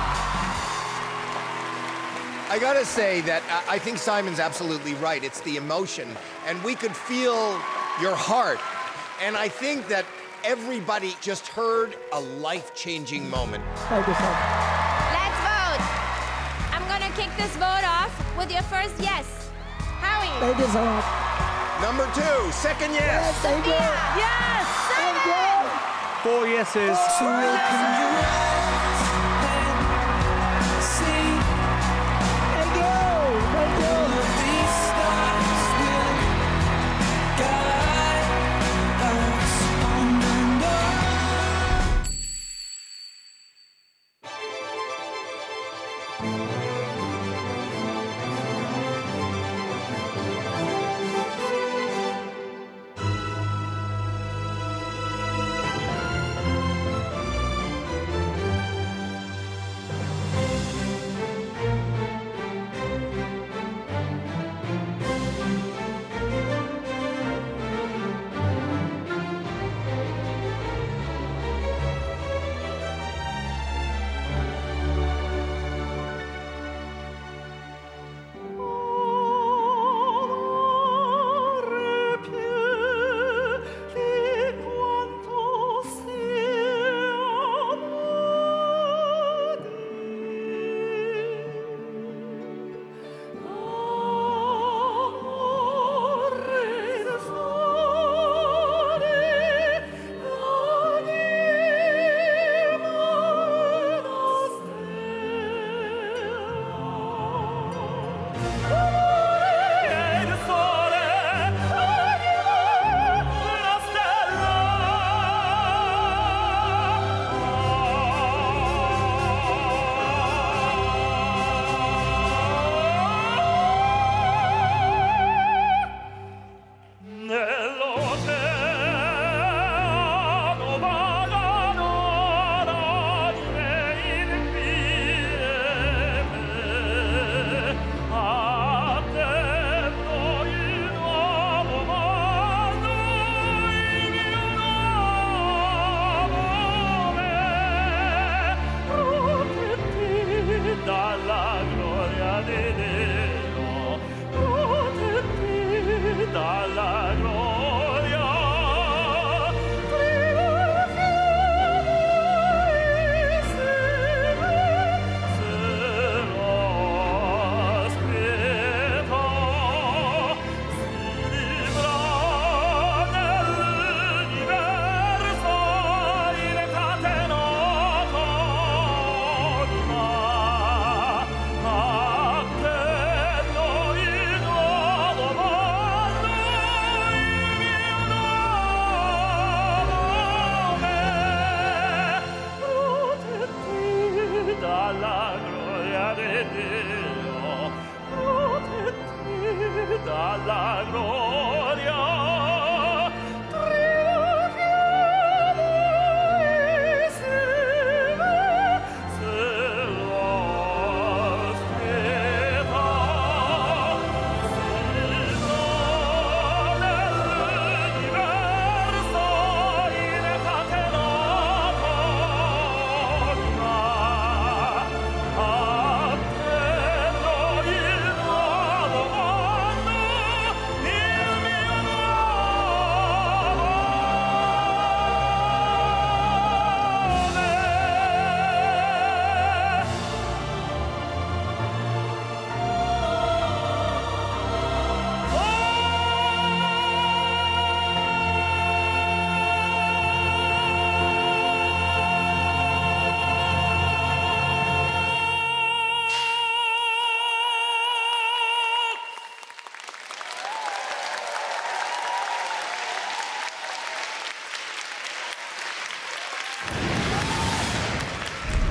I gotta say that I I think Simon's absolutely right. It's the emotion, and we could feel your heart. And I think that everybody just heard a life-changing moment. Thank you so much. Let's vote. I'm gonna kick this vote off with your first yes. Howie. Thank you so much. Number two, second yes. Yes, thank you. Yes. Thank you. Four yeses. So open your eyes and see. Thank you. Thank you. All of these stars will guide us on the night.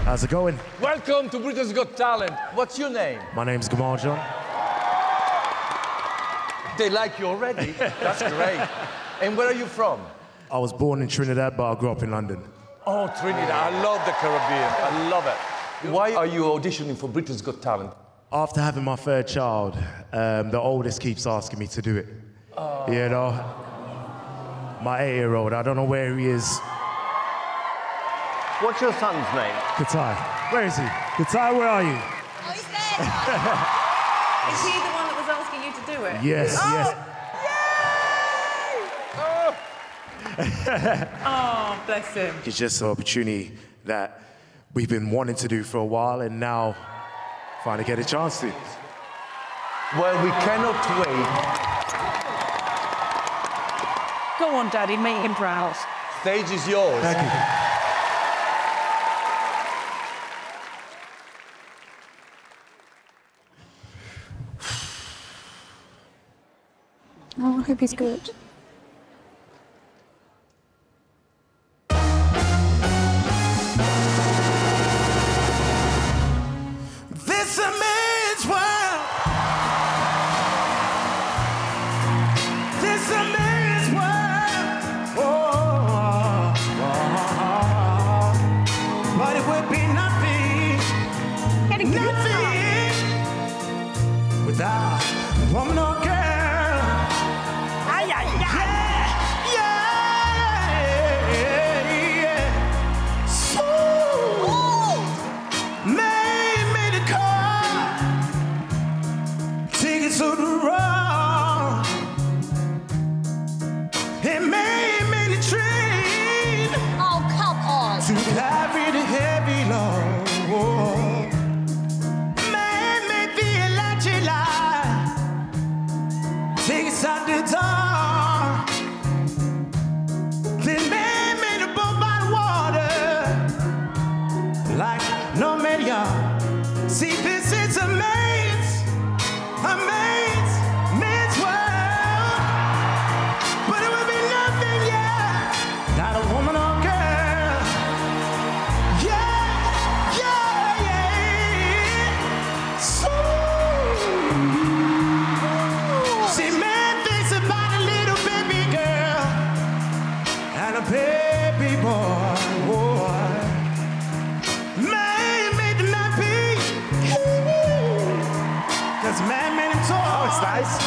How's it going? Welcome to Britain's Got Talent. What's your name? My name's Gamal John. They like you already. That's great. And where are you from? I was born in Trinidad, but I grew up in London. Oh, Trinidad. I love the Caribbean. I love it. Why are you auditioning for Britain's Got Talent? After having my third child, um, the oldest keeps asking me to do it. Oh. You know? My eight-year-old, I don't know where he is. What's your son's name? Katai. Where is he? Katai, where are you? Oh, he's there. Is he the one that was asking you to do it? Yes, yes. Oh, bless him. It's just an opportunity that we've been wanting to do for a while, and now finally get a chance to. Well, we cannot wait. Go on, Daddy, make him proud. Stage is yours. Thank you. Oh, I hope he's good. This a man's world. This a man's world. Oh, oh, oh. But it would be nothing, nothing without a woman or girl. Ay, ay, ay. Yeah, yeah, yeah. So, made me the car, tickets to the road. It made me the train. Oh, come on. To carry the heavy load. Made me the electric light, tickets out the door. Then made me the boat by the water, like no man. See, this is a man's, a man's, man's world. But it would be nothing, yeah, not a woman or girl. Yeah, yeah, yeah. So, see, man thinks about a little baby girl and a baby boy. boy. Man made the nappy, cause man made him tall. Oh, it's nice.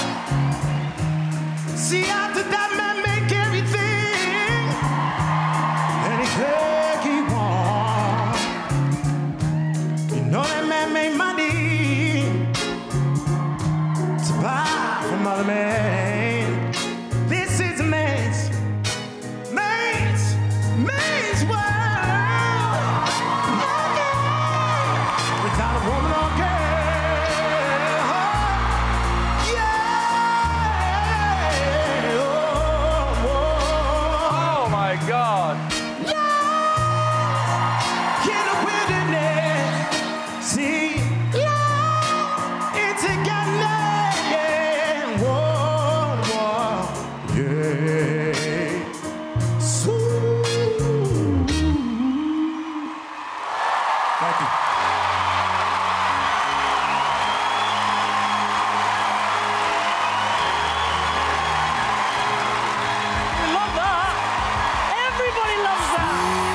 See, after that man make everything, anything he want. You know that man made money to buy from other men. This is a man's, man's, man's world. Without a woman or girl. Yeah. Oh, oh. Oh, my God. In the wilderness, see, it's a gun, yeah, whoa, whoa, yeah. So, Thank you. We love that. Everybody loves that.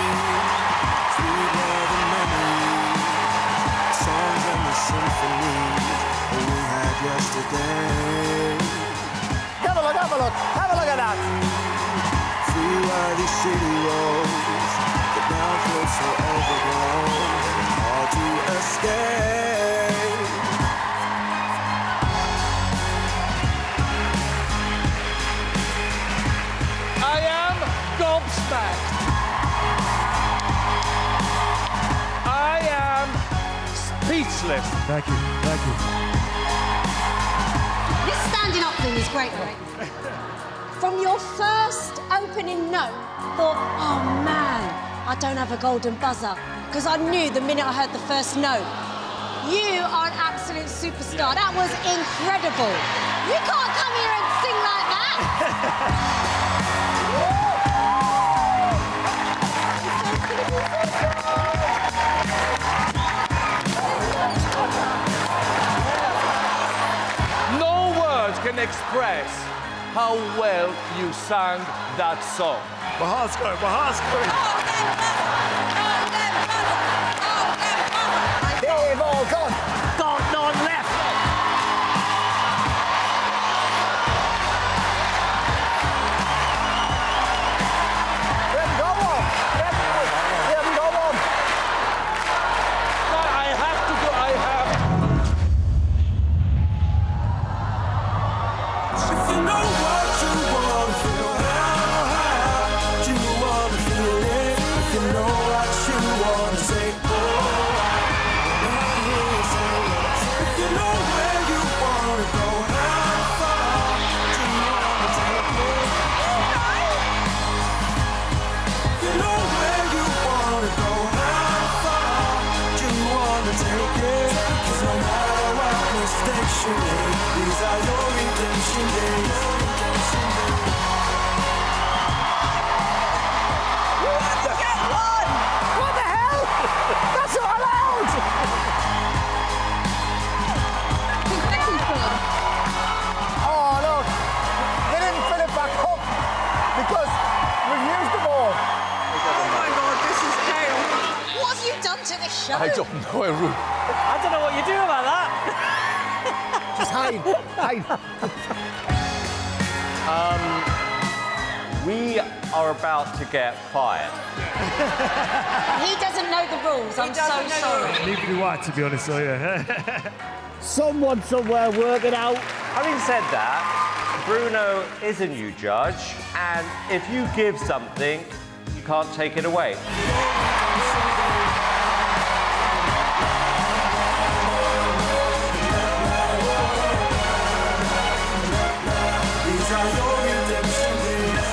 songs and the symphonies we had yesterday. Have a look, have a look, have a look at that. Through are these city roads that now feel so overgrown and hard to escape. I am gobsmacked. I am speechless. Thank you, thank you. This standing up thing is great, right? From your first opening note, I thought, oh man, I don't have a golden buzzer. Because I knew the minute I heard the first note. You are an absolute superstar. That was incredible. You can't come here and sing like that. express how well you sang that song. My heart's going, my heart's going. They've all gone. Got none left. They haven't got one. They haven't, they haven't got one. I have to do, I have. If you know what you want to feel, how do you want to feel it? If you know what you want to say, oh. If you know where you want to go, how far do you want to take it? If you know where you want to go, how far do you want to take it? 'Cause no matter what mistakes you make, these are your redemption days. Get one! What the hell? That's not allowed! Oh, look. They didn't fill it back up because we've used them all. Oh my God, this is chaos. What have you done to the show? I don't know, Eru. I don't know what you do about that. Just hide, hide. Um, we are about to get fired. He doesn't know the rules. I'm so sorry. Neither do I, to be honest with you. Someone somewhere work it out. Having said that, Bruno is a new judge, and if you give something, you can't take it away. These are your redemption days.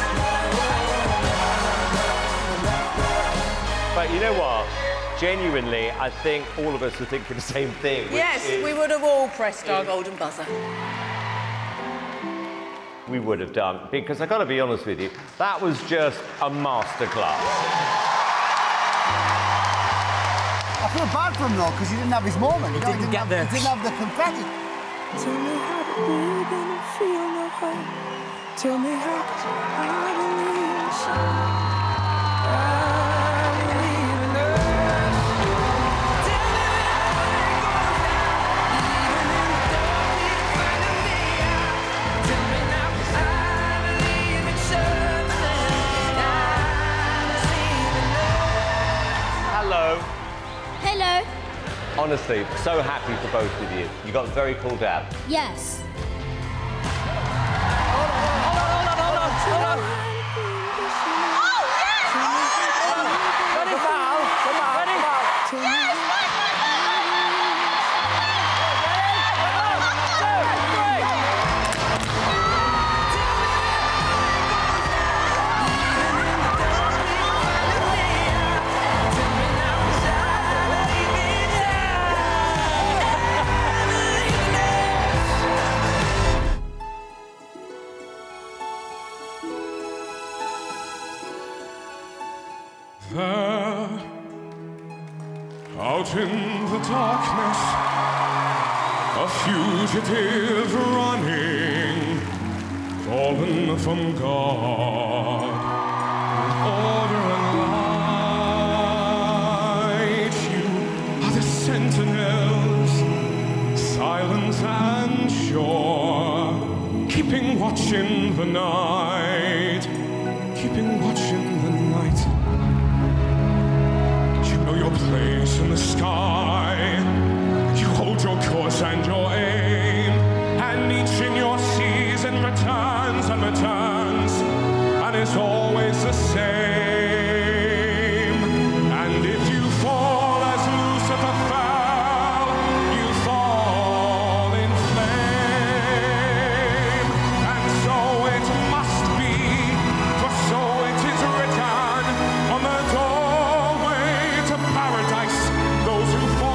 But you know what? Genuinely, I think all of us are thinking the same thing. which Yes, is- we would have all pressed our golden buzzer. We would have done, because I got to be honest with you, that was just a masterclass. I feel bad for him though, because he didn't have his moment. He didn't didn't get have, there. He didn't have the confetti. Tell me how to breathe and feel no hope. Tell me how I believe in you. I believe in us. Tell me even in the dark in front of me. Tell me now, I believe in something. I believe in us. Hello. Hello. Honestly, so happy for both of you. You got very cool dad. Yes. There, out in the darkness, a fugitive running, fallen from God, with order and light. You are the sentinels, silent and sure, keeping watch in the night, keeping watch in the night. Your place in the sky. You hold your course and your aim, and each in your season returns and returns, and it's always the same. And if you fall as Lucifer fell, you fall in flame. And so it must be, for so it is written on the door. Paradise, those who fall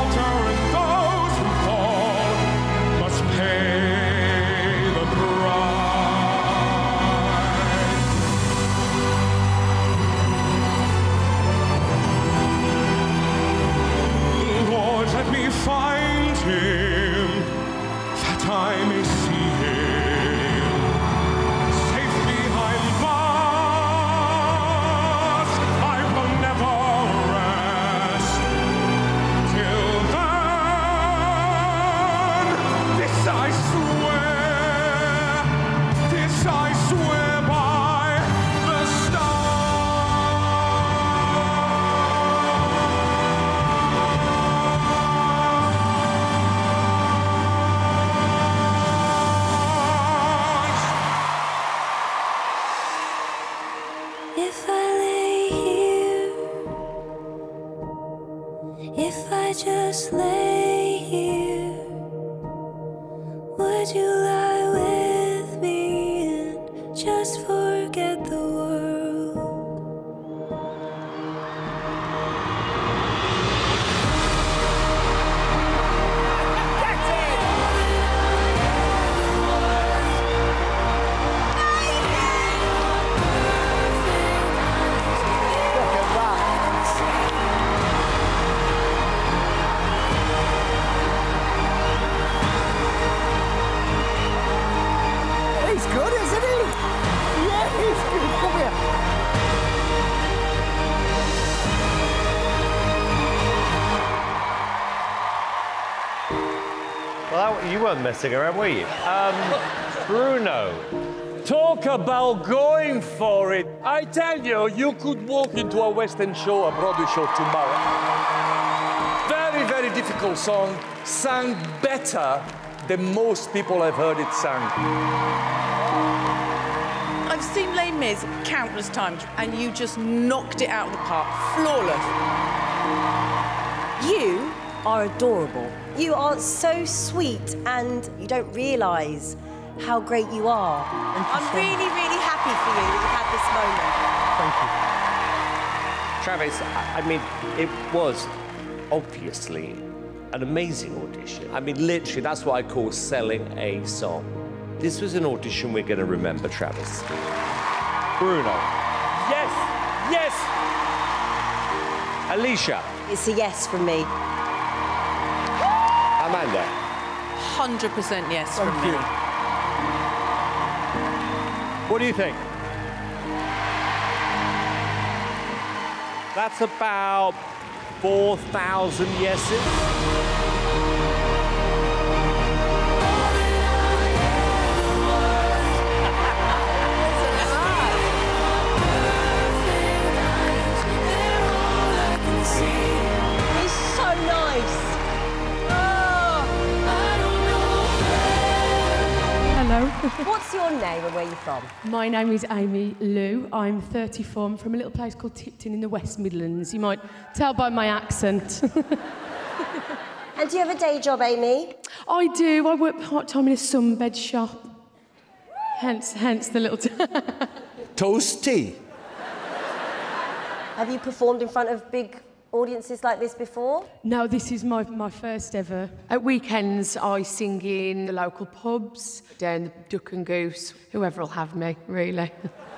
If I just lay here, would you lie with me and just forget the world? He's good, isn't he? Yeah, he's good. Come here. Well, that, you weren't messing around, were you? Um, Bruno. Talk about going for it. I tell you, you could walk into a West End show, a Broadway show tomorrow. Very, very difficult song, sang better than most people have heard it sung. I've seen Les Mis countless times, and you just knocked it out of the park. Flawless. You are adorable. You are so sweet, and you don't realise how great you are. I'm really, really happy for you that you've had this moment. Thank you. Travis, I, I mean, it was obviously an amazing audition. I mean, literally, that's what I call selling a song. This was an audition we're going to remember, Travis. Bruno. Yes, yes. Alicia. It's a yes from me. Amanda. one hundred percent yes from me. What do you think? That's about four thousand yeses. He's so nice. Hello. What's your name and where are you from? My name is Amy Lou. I'm thirty-four. I'm from a little place called Tipton in the West Midlands. You might tell by my accent. And do you have a day job, Amy? I do. I work part-time in a sunbed shop. Hence, hence the little... Toasty. Have you performed in front of big audiences like this before? No, this is my, my first ever. At weekends, I sing in the local pubs, down the Duck and Goose, whoever will have me, really.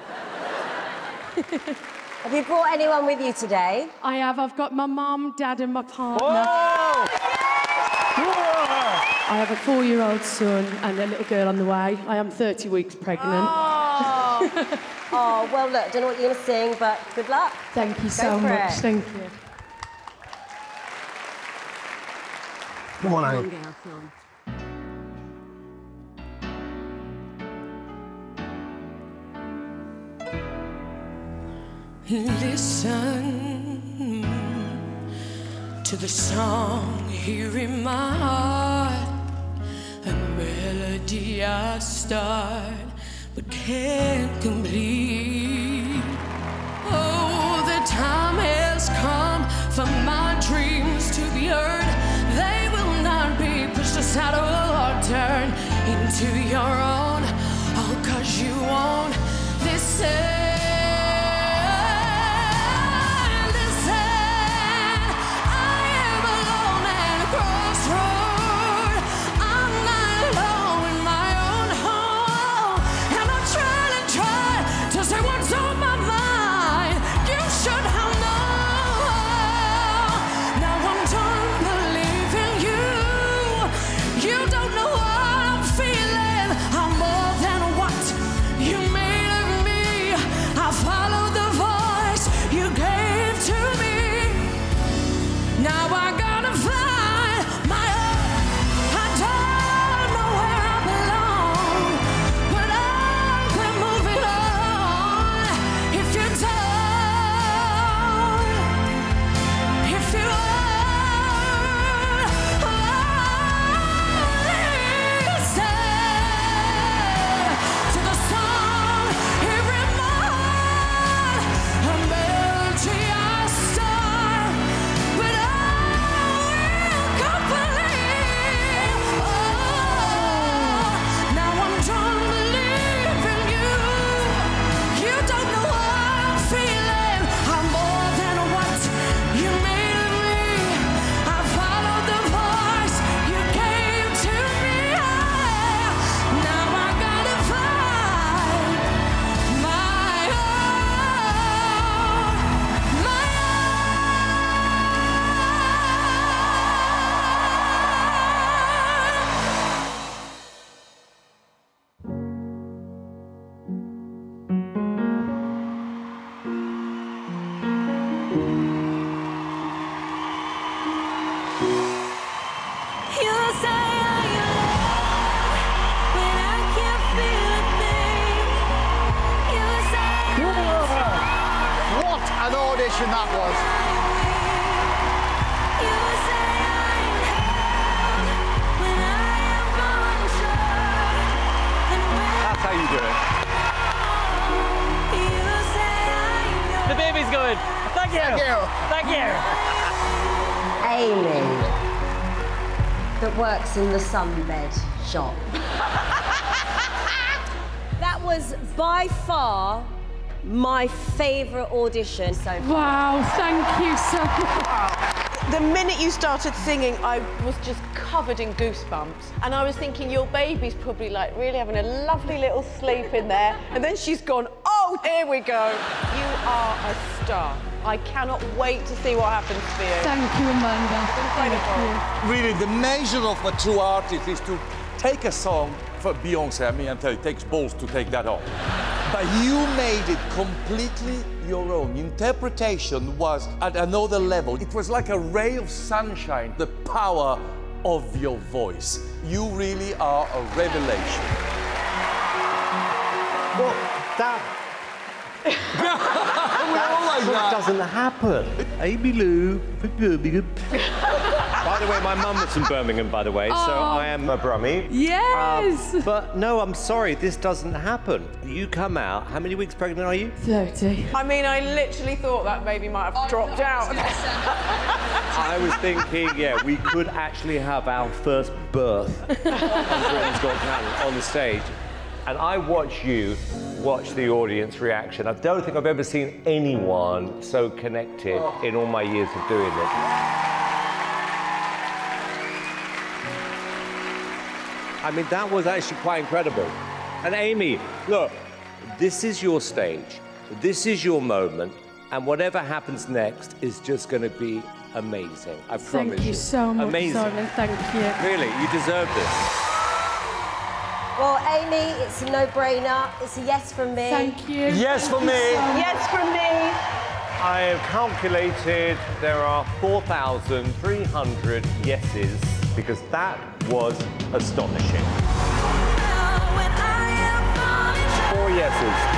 Have you brought anyone with you today? I have. I've got my mum, dad and my partner. Whoa! I have a four-year-old son and a little girl on the way. I am thirty weeks pregnant. Oh, oh well, look, I don't know what you're going to sing, but good luck. Thank you Go so for much. it. Thank you. Come on, Amy. Listen to the song here in my heart, a melody I start but can't complete. Oh, the time has come for my dreams to be heard. They will not be pushed aside or turned into your own. Oh, 'cause you won't listen. audition that was. That's how you do it. The baby's good. Thank you. Thank you. Thank you. Amy, that works in the sunbed shop. That was by far my favourite audition so far. Wow, thank you so much. The minute you started singing, I was just covered in goosebumps. And I was thinking, your baby's probably like really having a lovely little sleep in there. And then she's gone, oh, here we go. You are a star. I cannot wait to see what happens for you. Thank you, Amanda. Incredible. Really, the measure of a true artist is to take a song for Beyonce. I mean, I'm telling you, it takes balls to take that on. But you made it completely your own. Interpretation was at another level. It was like a ray of sunshine, the power of your voice. You really are a revelation. Well, that... that sort of doesn't happen. Amy Lou for Birmingham. By the way, my mum was from Birmingham, by the way, so Oh. I am a Brummie. Yes! Um, but no, I'm sorry, this doesn't happen. You come out, how many weeks pregnant are you? thirty. I mean, I literally thought that baby might have dropped out. I was thinking, yeah, we could actually have our first birth on Britain's Got Talent on the stage. And I watch you watch the audience reaction. I don't think I've ever seen anyone so connected in all my years of doing this. I mean, that was actually quite incredible. And Amy, look, this is your stage. This is your moment. And whatever happens next is just going to be amazing. I promise you. Thank you so much, Amazing. Simon. Thank you. Really, you deserve this. Well, Amy, it's a no-brainer. It's a yes from me. Thank you. Yes for me. Yes from me. I have calculated there are four thousand three hundred yeses because that was astonishing. Four yeses.